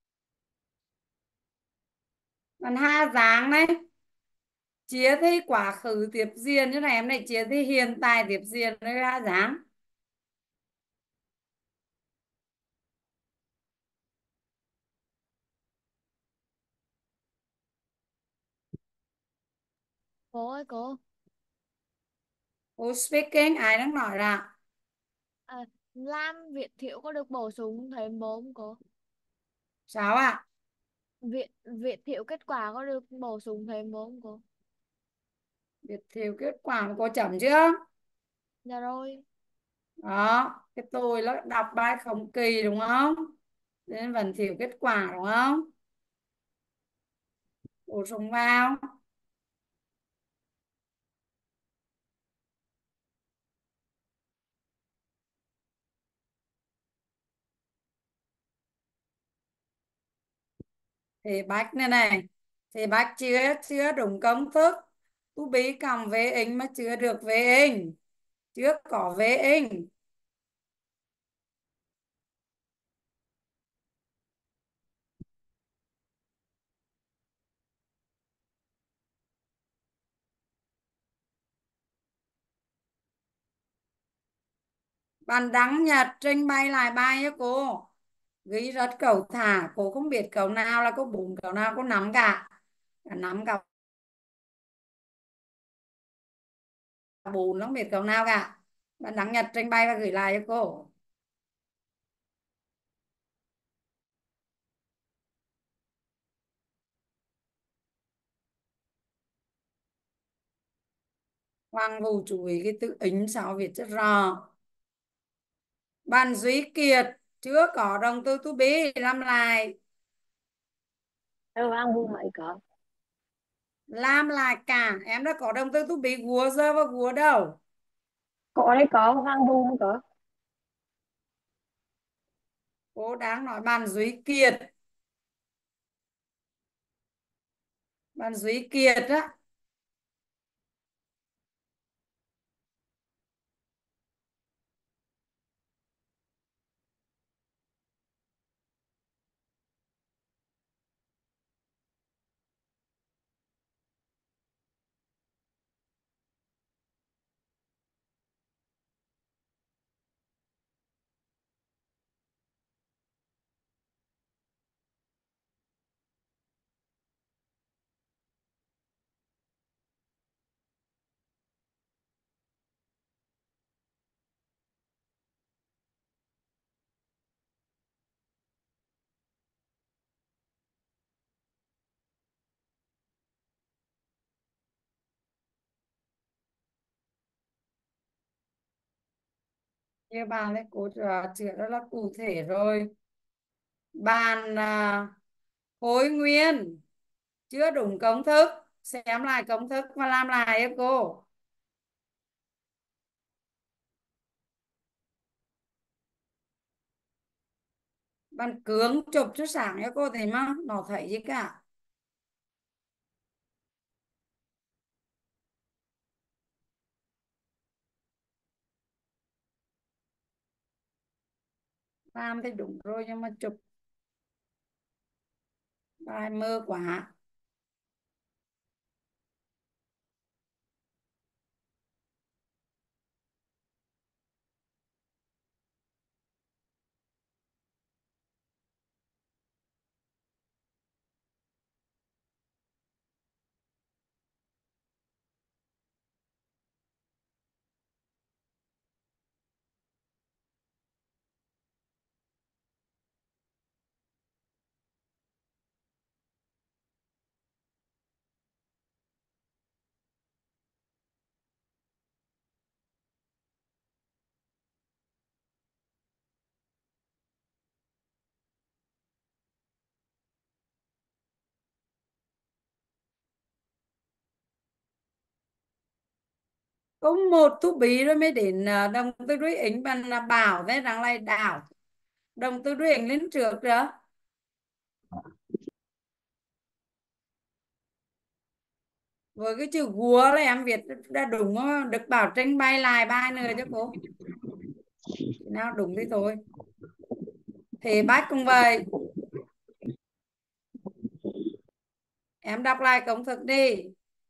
Văn ha dáng đấy. Chia thì quá khứ tiếp diện như này, em này chia thì hiện tại tiếp diện đấy ha dáng. Cô ơi cô. Who's speaking? Ai đang nói ra? À, Lam Việt Thiệu có được bổ sung thêm bố không cô? Sao ạ? Việt Thiệu kết quả có được bổ sung thêm bố không cô? Việt thiếu kết quả mà cô chấm chưa? Dạ rồi. Đó, cái tôi nó đọc bài không kỳ đúng không? Nên vẫn thiếu kết quả đúng không? Bổ sung vào. Thì bách này này. Thì bách chưa chưa đúng công thức. Tu bí cộng với in mà chưa được với in. Chưa có với in. Bạn đăng nhật trình bày lại bài cho cô. Ghi rất cầu thả. Cô không biết cầu nào là cô bùn, cầu nào cô nắm cả. Cả nắm cả bùn, nó không biết cầu nào cả. Bạn đăng nhật trình bày và gửi lại cho cô. Hoàng Vũ chú ý cái từ ính sao viết rất rõ. Bạn Duy Kiệt chưa có động từ to be, làm lại. Đâu ăn vui mấy cỡ. Làm lại cả. Em đã có động từ to be vừa giờ và vừa đâu. Có đấy có ăn vui không cỡ. Cô đang nói bạn Duy Kiệt. Bạn Duy Kiệt á. Như bạn ấy cô chữa rất là cụ thể rồi. Bạn Khối Nguyên chưa đúng công thức. Xem lại công thức và làm lại cho cô. Bạn Cường chụp cho sáng cho cô thấy mà nó thấy gì cả. Làm thì đúng rồi nhưng mà chụp bài mơ quá. Có một thu bí rồi mới đến đồng tư đối ứng bằng là bảo thế rằng lại đảo. Đồng tư đối ứng lên trước đó. Với cái chữ gúa là em viết đã đúng không? Được bảo trình bày lại bài nữa cho cô. Nào đúng thì thôi. Thì Bách cũng vậy. Em đọc lại công thức đi.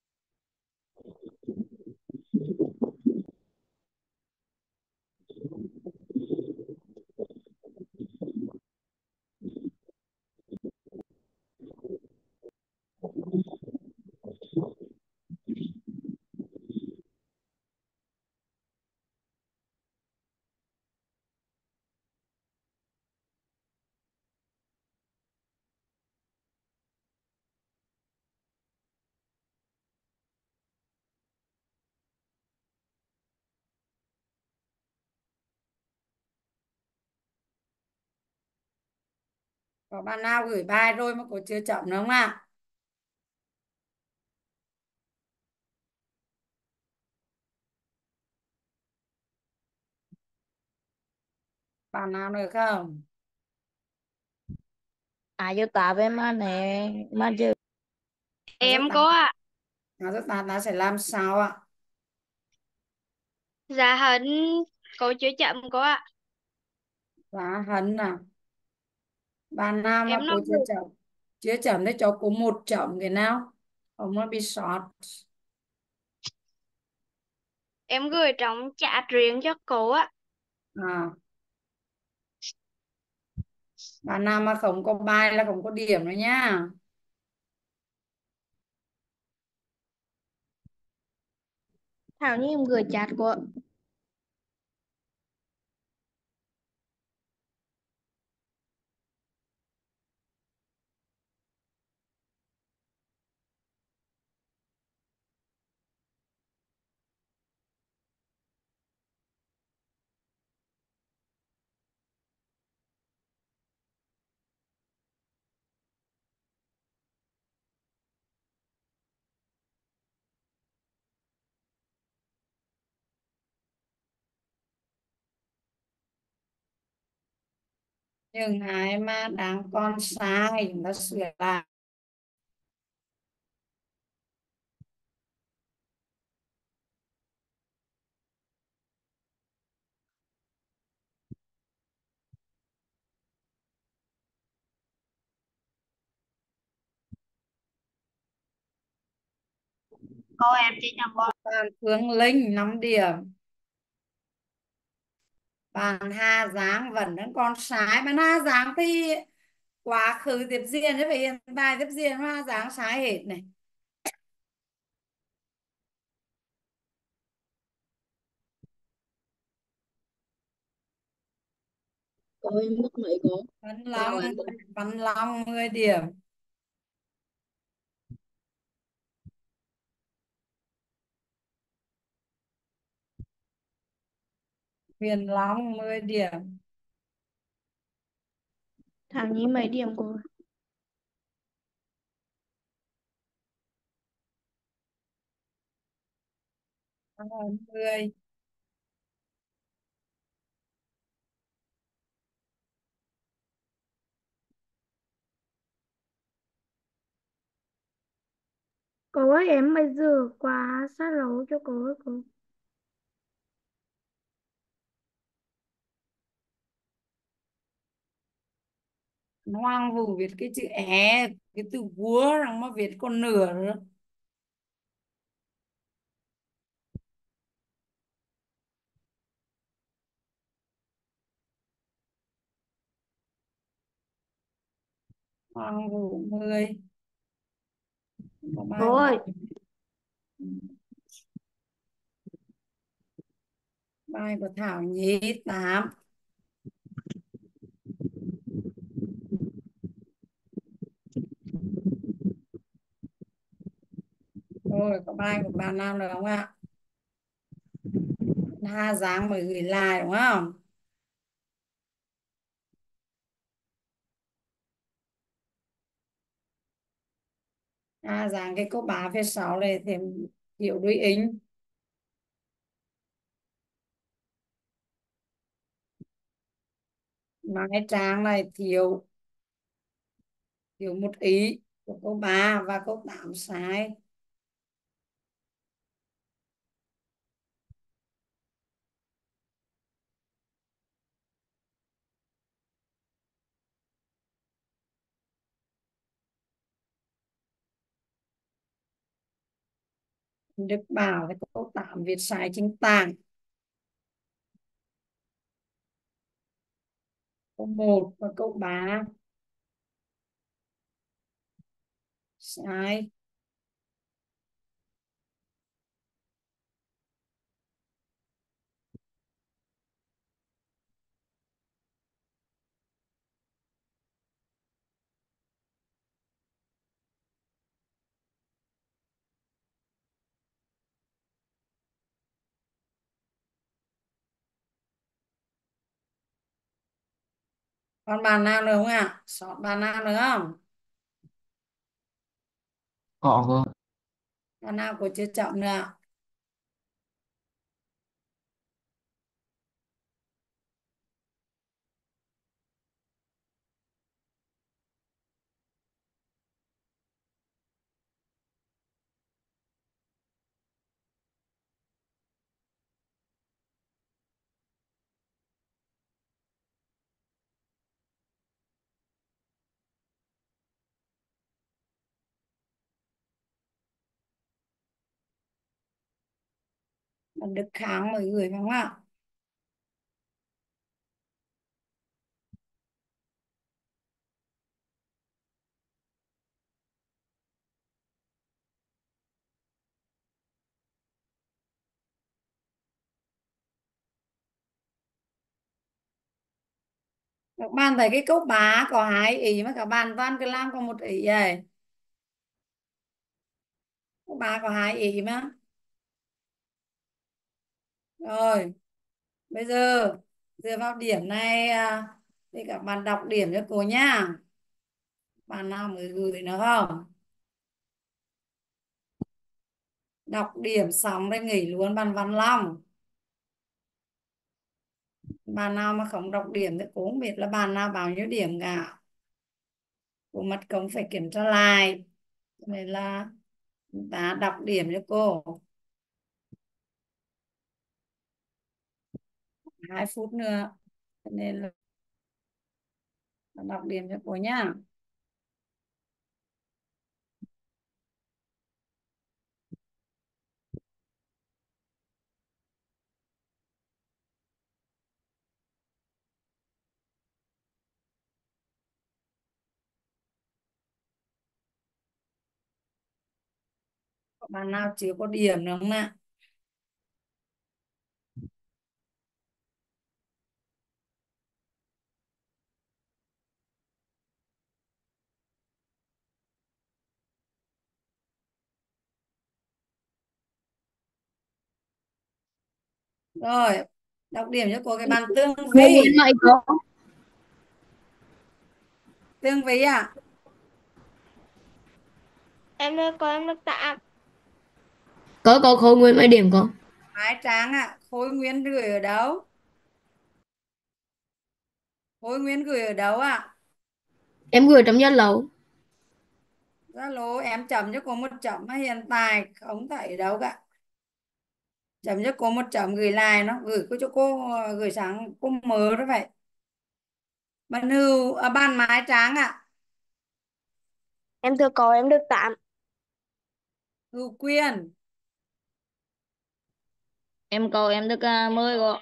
Có bạn nào gửi bài rồi mà cô chưa chậm nữa không ạ? Bạn nào nữa không? Iota với má nè, má chứ. Nó rất Em ta, cô ạ. nó sẽ làm sao ạ? Dạ hẳn cô chưa chậm cô ạ. Giá hấn à? Bạn nào mà Em nói cô chưa gửi, chậm? Chưa chậm để cho cô một chậm cái nào? Không nó bị sót. em gửi trong chat riêng cho cô ạ. À, bạn nào mà không có bài là không có điểm nữa nhá. Thảo Nhi em gửi chat của. Nhưng ai mà đang còn sai chúng ta sửa lại. Cô em chỉ nhầm một. Bạn Phương Linh 5 điểm. Bạn Hà Giang vẫn đang còn sai. Bạn Hà Giang thì quá khứ tiếp diễn chứ phải hiện tại tiếp diễn, Hà Giang sai hết này. Cô em mất mấy cô? Văn Sao Long, bạn? Văn Long 10 điểm. Huyền Long 10 điểm. Thảo Nhi mấy điểm cô? Ờ, 10. Cô ơi em mới rửa qua sát lỗ cho cô ơi cô. Hoàng Vũ viết cái chữ é, cái từ vua rằng mà viết còn nửa nữa. Hoàng Vũ 10. Có bài Cô của ơi, bạn. Bài của Thảo Nhi 8. Rồi có bài của bạn nào nữa không ạ? Hà Giang mới gửi lại đúng không? Hà Giang cái câu 3 phía sau này thêm hiểu đối ính. Mai Trang này thiếu thiếu một ý của câu 3 và câu 8 sai. Đức Bảo với câu 8 viết sai chính tả. Câu 1 và câu 3 sai. Còn bạn nào nữa không ạ? Sót bạn nào nữa không? Có cơ. Bạn nào của chưa chậm nữa ạ? Bạn Đức Kháng mới gửi phải không ạ? Các bạn thấy cái câu 3 có 2 ý mà các bạn toàn cứ làm có 1 ý vậy. Câu 3 có 2 ý mà. Rồi, bây giờ dựa vào điểm này thì các bạn đọc điểm cho cô nhá. Bạn nào mới gửi nữa không? Đọc điểm xong rồi nghỉ luôn bạn Văn Long. Bạn nào mà không đọc điểm thì cũng không biết là bạn nào bao nhiêu điểm cả. Cô mất công phải kiểm tra lại. Nên là chúng ta đọc điểm cho cô. 2 phút nữa. Nên là đọc điểm cho cô nhá. Có bạn nào chưa có điểm nữa không ạ? Rồi, đọc điểm cho cô cái bàn tương Cô vi. Nguyên mấy cô? Tương vi ạ. Em ơi, có em được tạm. Có khối Nguyên mấy điểm cô? Hai trang ạ. Khối nguyên gửi ở đâu? Khối nguyên gửi ở đâu ạ? Em gửi trong Zalo. Zalo em chấm cho cô 1 chấm mà hiện tại không thấy đâu cả. Chấm cho cô 1 chấm gửi lại nó gửi cô cho cô gửi sáng cô mở đó vậy. Bạn Hưu ban mái tráng ạ. Em thưa cô, em được tạm. Hưu Quyên. Em câu em được 10 cô.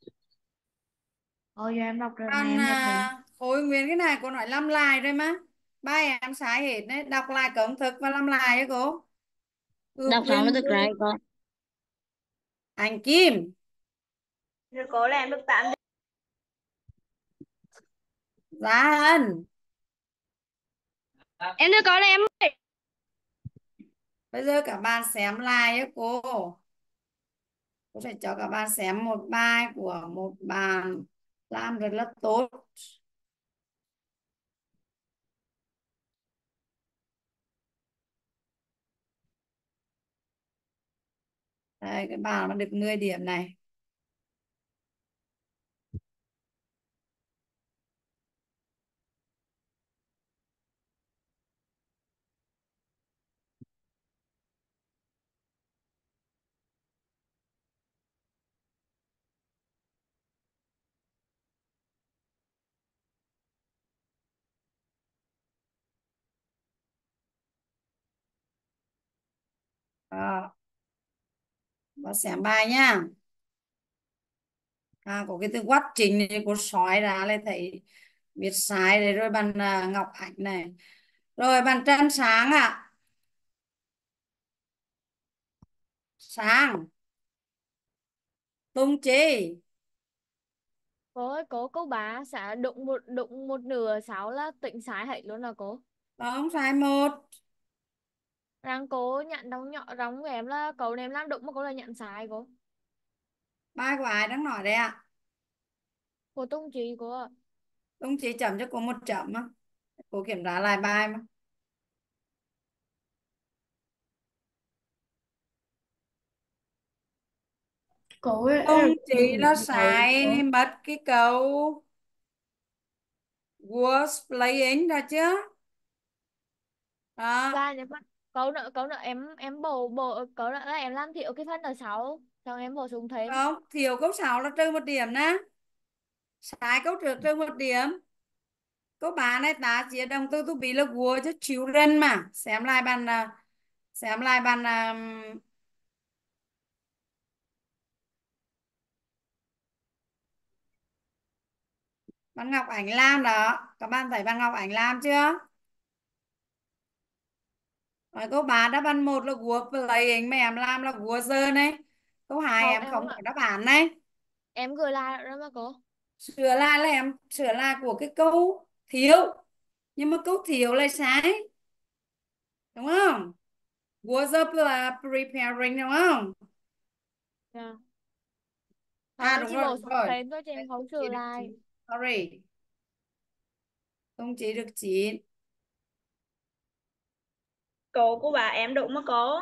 Thôi giờ em đọc được này Còn em nhập định. khối nguyên cái này cô nói làm lại rồi mà. Ba em sai hết đấy. Đọc lại công thức và làm lại ấy cô. Hưu Đọc xong nó Quyên. được right cô. Anh Kim. Thưa cô là em được tạm. Giá Hân. Em thưa cô là em. Bây giờ cả bạn xem lại ấy cô. Cô sẽ cho các bạn xem một bài của một bạn làm rất là tốt. Đây, cái bạn mà được 10 điểm này. Đó. Và xem bài nha. Có cái từ quá trình này cô sói ra lại thấy viết sai đấy. Rồi bạn Ngọc Ánh này. Rồi bạn Trân Sáng ạ. Sáng. Tung chi. Cô ơi, cô bà sẽ đụng một nửa sáu là tỉnh sai hết luôn là cô. Không sai một. Rằng cô nhận đóng nhỏ đóng của em là cậu này em làm đụng mà cô là nhận sai cô. Bài của ai đang nói đây ạ? Cô tung chỉ cô ạ. Tung chi chấm cho cô một chấm á. Cô kiểm tra lại bài mà. Có ấy, Tung em chi là thầy sai có. mất cái câu was playing ra chứ. Đó. Và nếu mà câu nữa em bổ câu nữa là em làm thiệu cái phần ở sáu xong em bổ sung thêm. Không, thiếu câu 6 là trừ một điểm nè. Sai câu trước trừ một điểm. Câu 3 này ta chỉ động từ to be là của cho children mà. Xem lại bạn xem lại bạn bạn Ngọc Ánh làm đó. Các bạn thấy bạn Ngọc Ánh làm chưa? Rồi câu 3 đáp án 1 là của playing mà em làm là của giờ này. Câu 2 Không em em không không có ạ. đáp án này. Em gửi lại đó mà cô. Sửa lại là em sửa lại của cái câu thiếu. Nhưng mà câu thiếu là sai. Đúng không? Was up là preparing đúng không? Dạ. Không em Đúng chỉ rồi, bổ đúng sung rồi. thêm thôi chứ em không Chỉ sửa được lại. 9. Sorry. Không chỉ được 9. Cô của bà em đúng mà cô.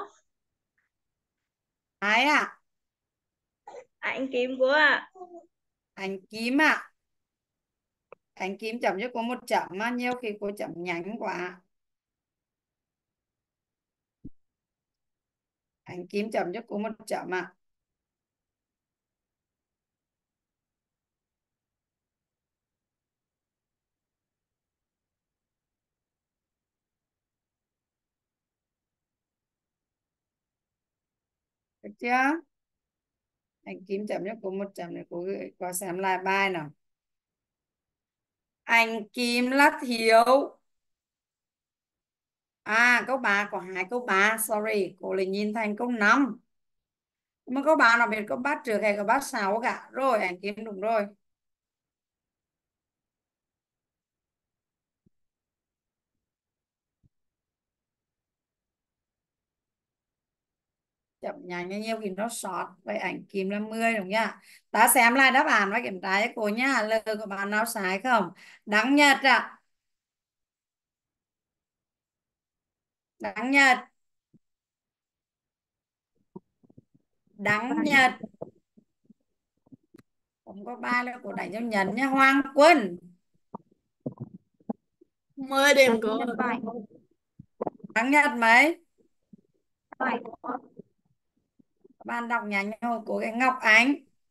Ai à? Anh Kim của ạ. Anh Kim à? Anh Kim chấm cho cô một chấm mà nhiều khi cô chấm nhánh quá. Anh Kim chấm cho cô một chấm à? Được chưa? Anh Kim chấm cho cô một chấm để cô gửi qua xem lại bài nào. Anh Kim là thiếu. Câu 3 có hai câu 3, sorry, cô lại nhìn thành câu 5. Nhưng mà câu 3 nó biết câu bắt trước hay câu bắt sau cả. Rồi, anh Kim đúng rồi. Chậm nhanh như nhiều khi nó sót. Vậy anh Kim là 10 đúng nhá. Ta xem lại đáp án và kiểm tra cho cô nhá. Lời của bạn nào sai không? Đăng Nhật ạ. Đăng Nhật. Đăng Nhật. Không có ba là cô đánh cho Nhật nhá. Hoàng Quân. 10 điểm cô. Đăng Nhật mấy? Bạn đọc nhanh thôi. Cô cái Ngọc Ánh.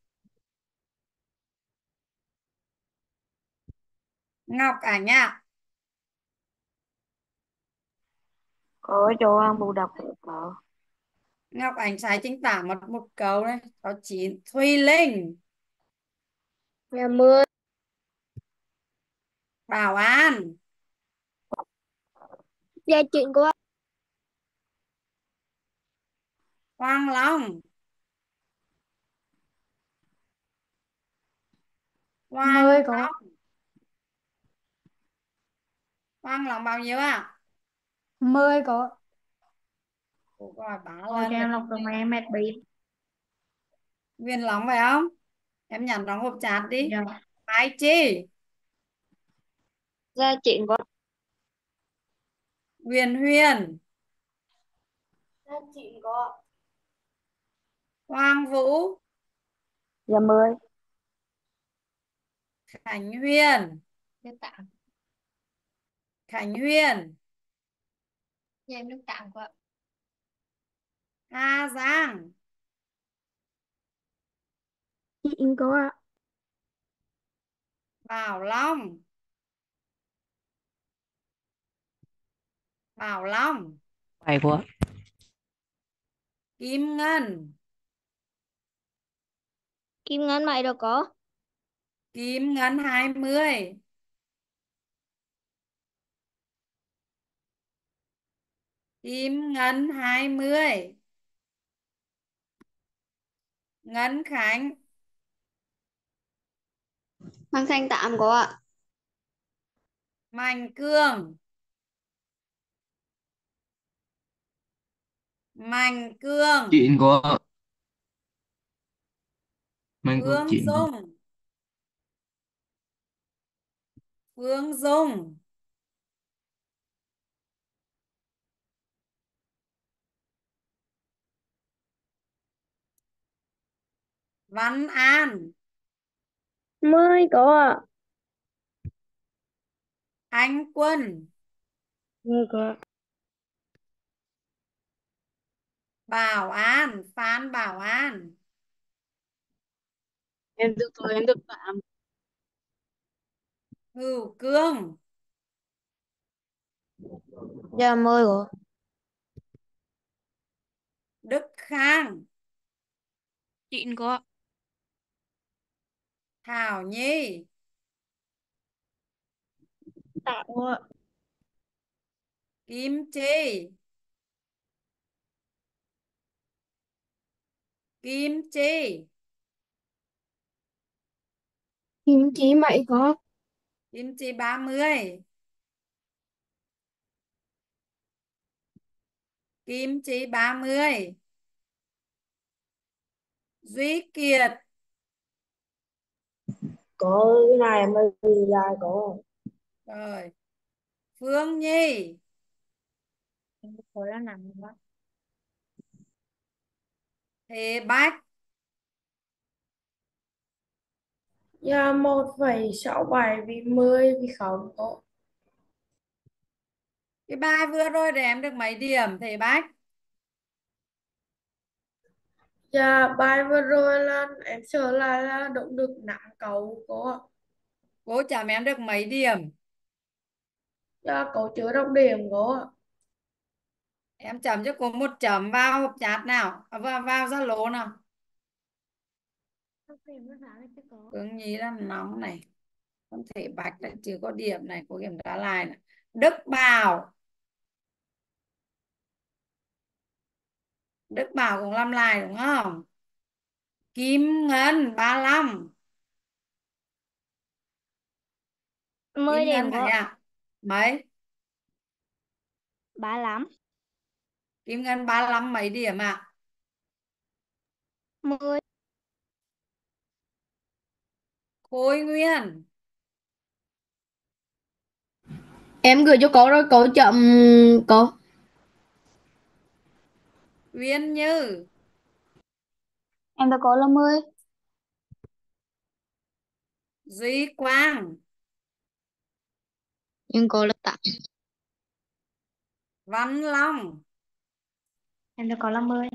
Ngọc Ánh ạ. Có cho ăn bù đắp có. Ngọc Ánh sai chính tả một câu đấy. Có 9. Thùy Linh. Là 10. Bảo An. Dạ chuyện của Hoàng Long. Hoàng 10 có Long. Hoàng Long bao nhiêu ạ? 10 có. Cô gọi 3 Cô lần cho rồi. em lọc trong em mệt bị. Nguyên Long phải không? Em nhắn trong hộp chat đi. Dạ. Mai Chi. Gia chuyện của Huyền Huyền. Chị có. Hoàng Vũ. Dạ 10. Khánh Huyền. Nước tạng. Khánh Huyền. Dạ em nước tạng của ạ. Hà Giang. Chuyện của ạ. Bảo Long. Bảo Long. Bài của Kim Ngân. Kim ngân mấy đâu có? Kim ngân 20. Kim ngân 20. Ngân Khánh. Ngân Khánh 8 cô ạ. Mạnh Cương. Mạnh Cương. 9 cô ạ. Mạnh Cương Phương 9 cô. Dung. Phương Dung. Văn An. 10 cô ạ. Anh Quân. 10 cô ạ. Bảo An. Phan Bảo An. em được 8. Hữu Cương. Dạ 10 cô. Đức Khang. 9 cô ạ. Thảo Nhi. 8 cô ạ. Kim Chi. Kim Chi. Kim chỉ mấy cô? Kim Chi 30. Kim Chi 30. Duy Kiệt. Có cái này em mới dài có. Rồi. Phương Nhi. Có là nằm đó. Thế Bách. Dạ 1,67 vì 10 vì không có. Cái bài vừa rồi để em được mấy điểm Thế Bách? Dạ bài vừa rồi là em sửa lại là đúng được 5 câu có. Cô chấm em được mấy điểm? Dạ cậu chưa đọc điểm có. Em chấm cho cô 1 chấm vào hộp chat nào, vào Zalo nào. Phương Nhi là nóng này. Không thể Bách lại chưa có điểm này, cô kiểm tra lại này. Đức Bảo. Đức Bảo cũng làm lại đúng không? Kim Ngân 35. 10 Kim Ngân điểm cô này ạ. à? Mấy? 35. Kim Ngân 35 mấy điểm ạ? 10. Khôi Nguyên. Em gửi cho cô rồi cô chậm cô. Uyên Như. Em đã có là 10. Duy Quang. Nhưng cô là 8. Văn Long. Em đã có là 10.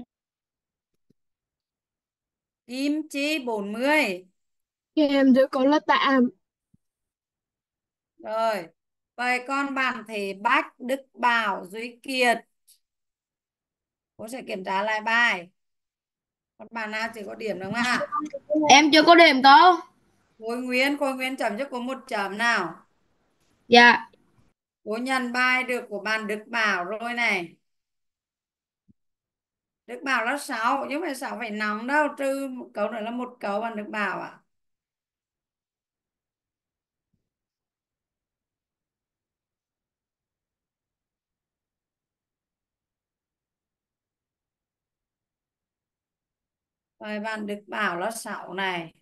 Kim Chi 40. Em được có là 8. Rồi. Vậy con bạn thì Bách, Đức Bảo, Duy Kiệt. Cô sẽ kiểm tra lại bài. Con bạn nào chỉ có điểm đúng không ạ? Em chưa có điểm cô. Khôi Nguyên chấm cho cô 1 chấm nào. Dạ. Cô nhận bài được của bạn Đức Bảo rồi này. Đức Bảo là 6, nhưng mà 6,5 đâu, trừ một câu nữa là 1 câu bạn Đức Bảo ạ. Rồi bạn Đức Bảo là 6 này.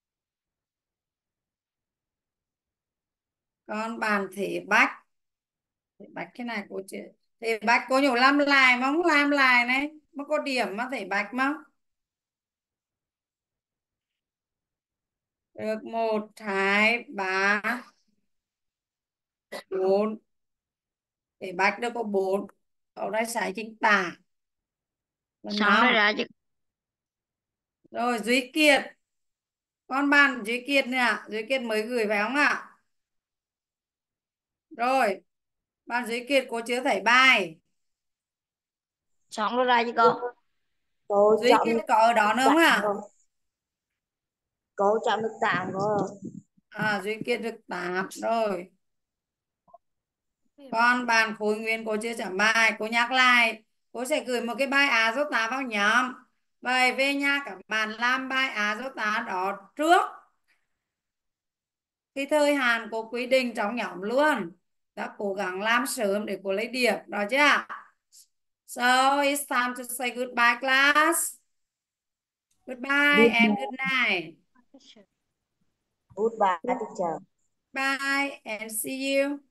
Còn bạn Thế Bách. Thế Bách cái này cô chưa. Thế Bách cô nhủ làm lại mà không làm lại này. Mà có điểm mà Thế Bách mà. Được 1, 2, 3, 4. Thế Bách được có 4. Cậu đây sai chính tả là Xong rồi 5. ra chứ. Rồi Duy Kiệt. Con bạn Duy Kiệt nè. Duy Kiệt mới gửi phải không ạ? Rồi. Bạn Duy Kiệt cô chưa thấy bài. Xong rồi ra chứ cô. Cô Duy chậm Kiệt có ở đó nữa không ạ? Cô chọn được 8 rồi. Duy Kiệt được 8 rồi. Còn bạn Khối Nguyên cô chưa chấm bài. Cô nhắc lại, cô sẽ gửi một cái bài A dấu tá vào nhóm. Vậy về nhà các bạn làm bài A dấu tá đó trước cái thời hạn cô quy định trong nhóm luôn. Đã cố gắng làm sớm để cô lấy điểm. Đó chưa? So it's time to say goodbye class. Goodbye and good night. Goodbye teacher. Bye and see you.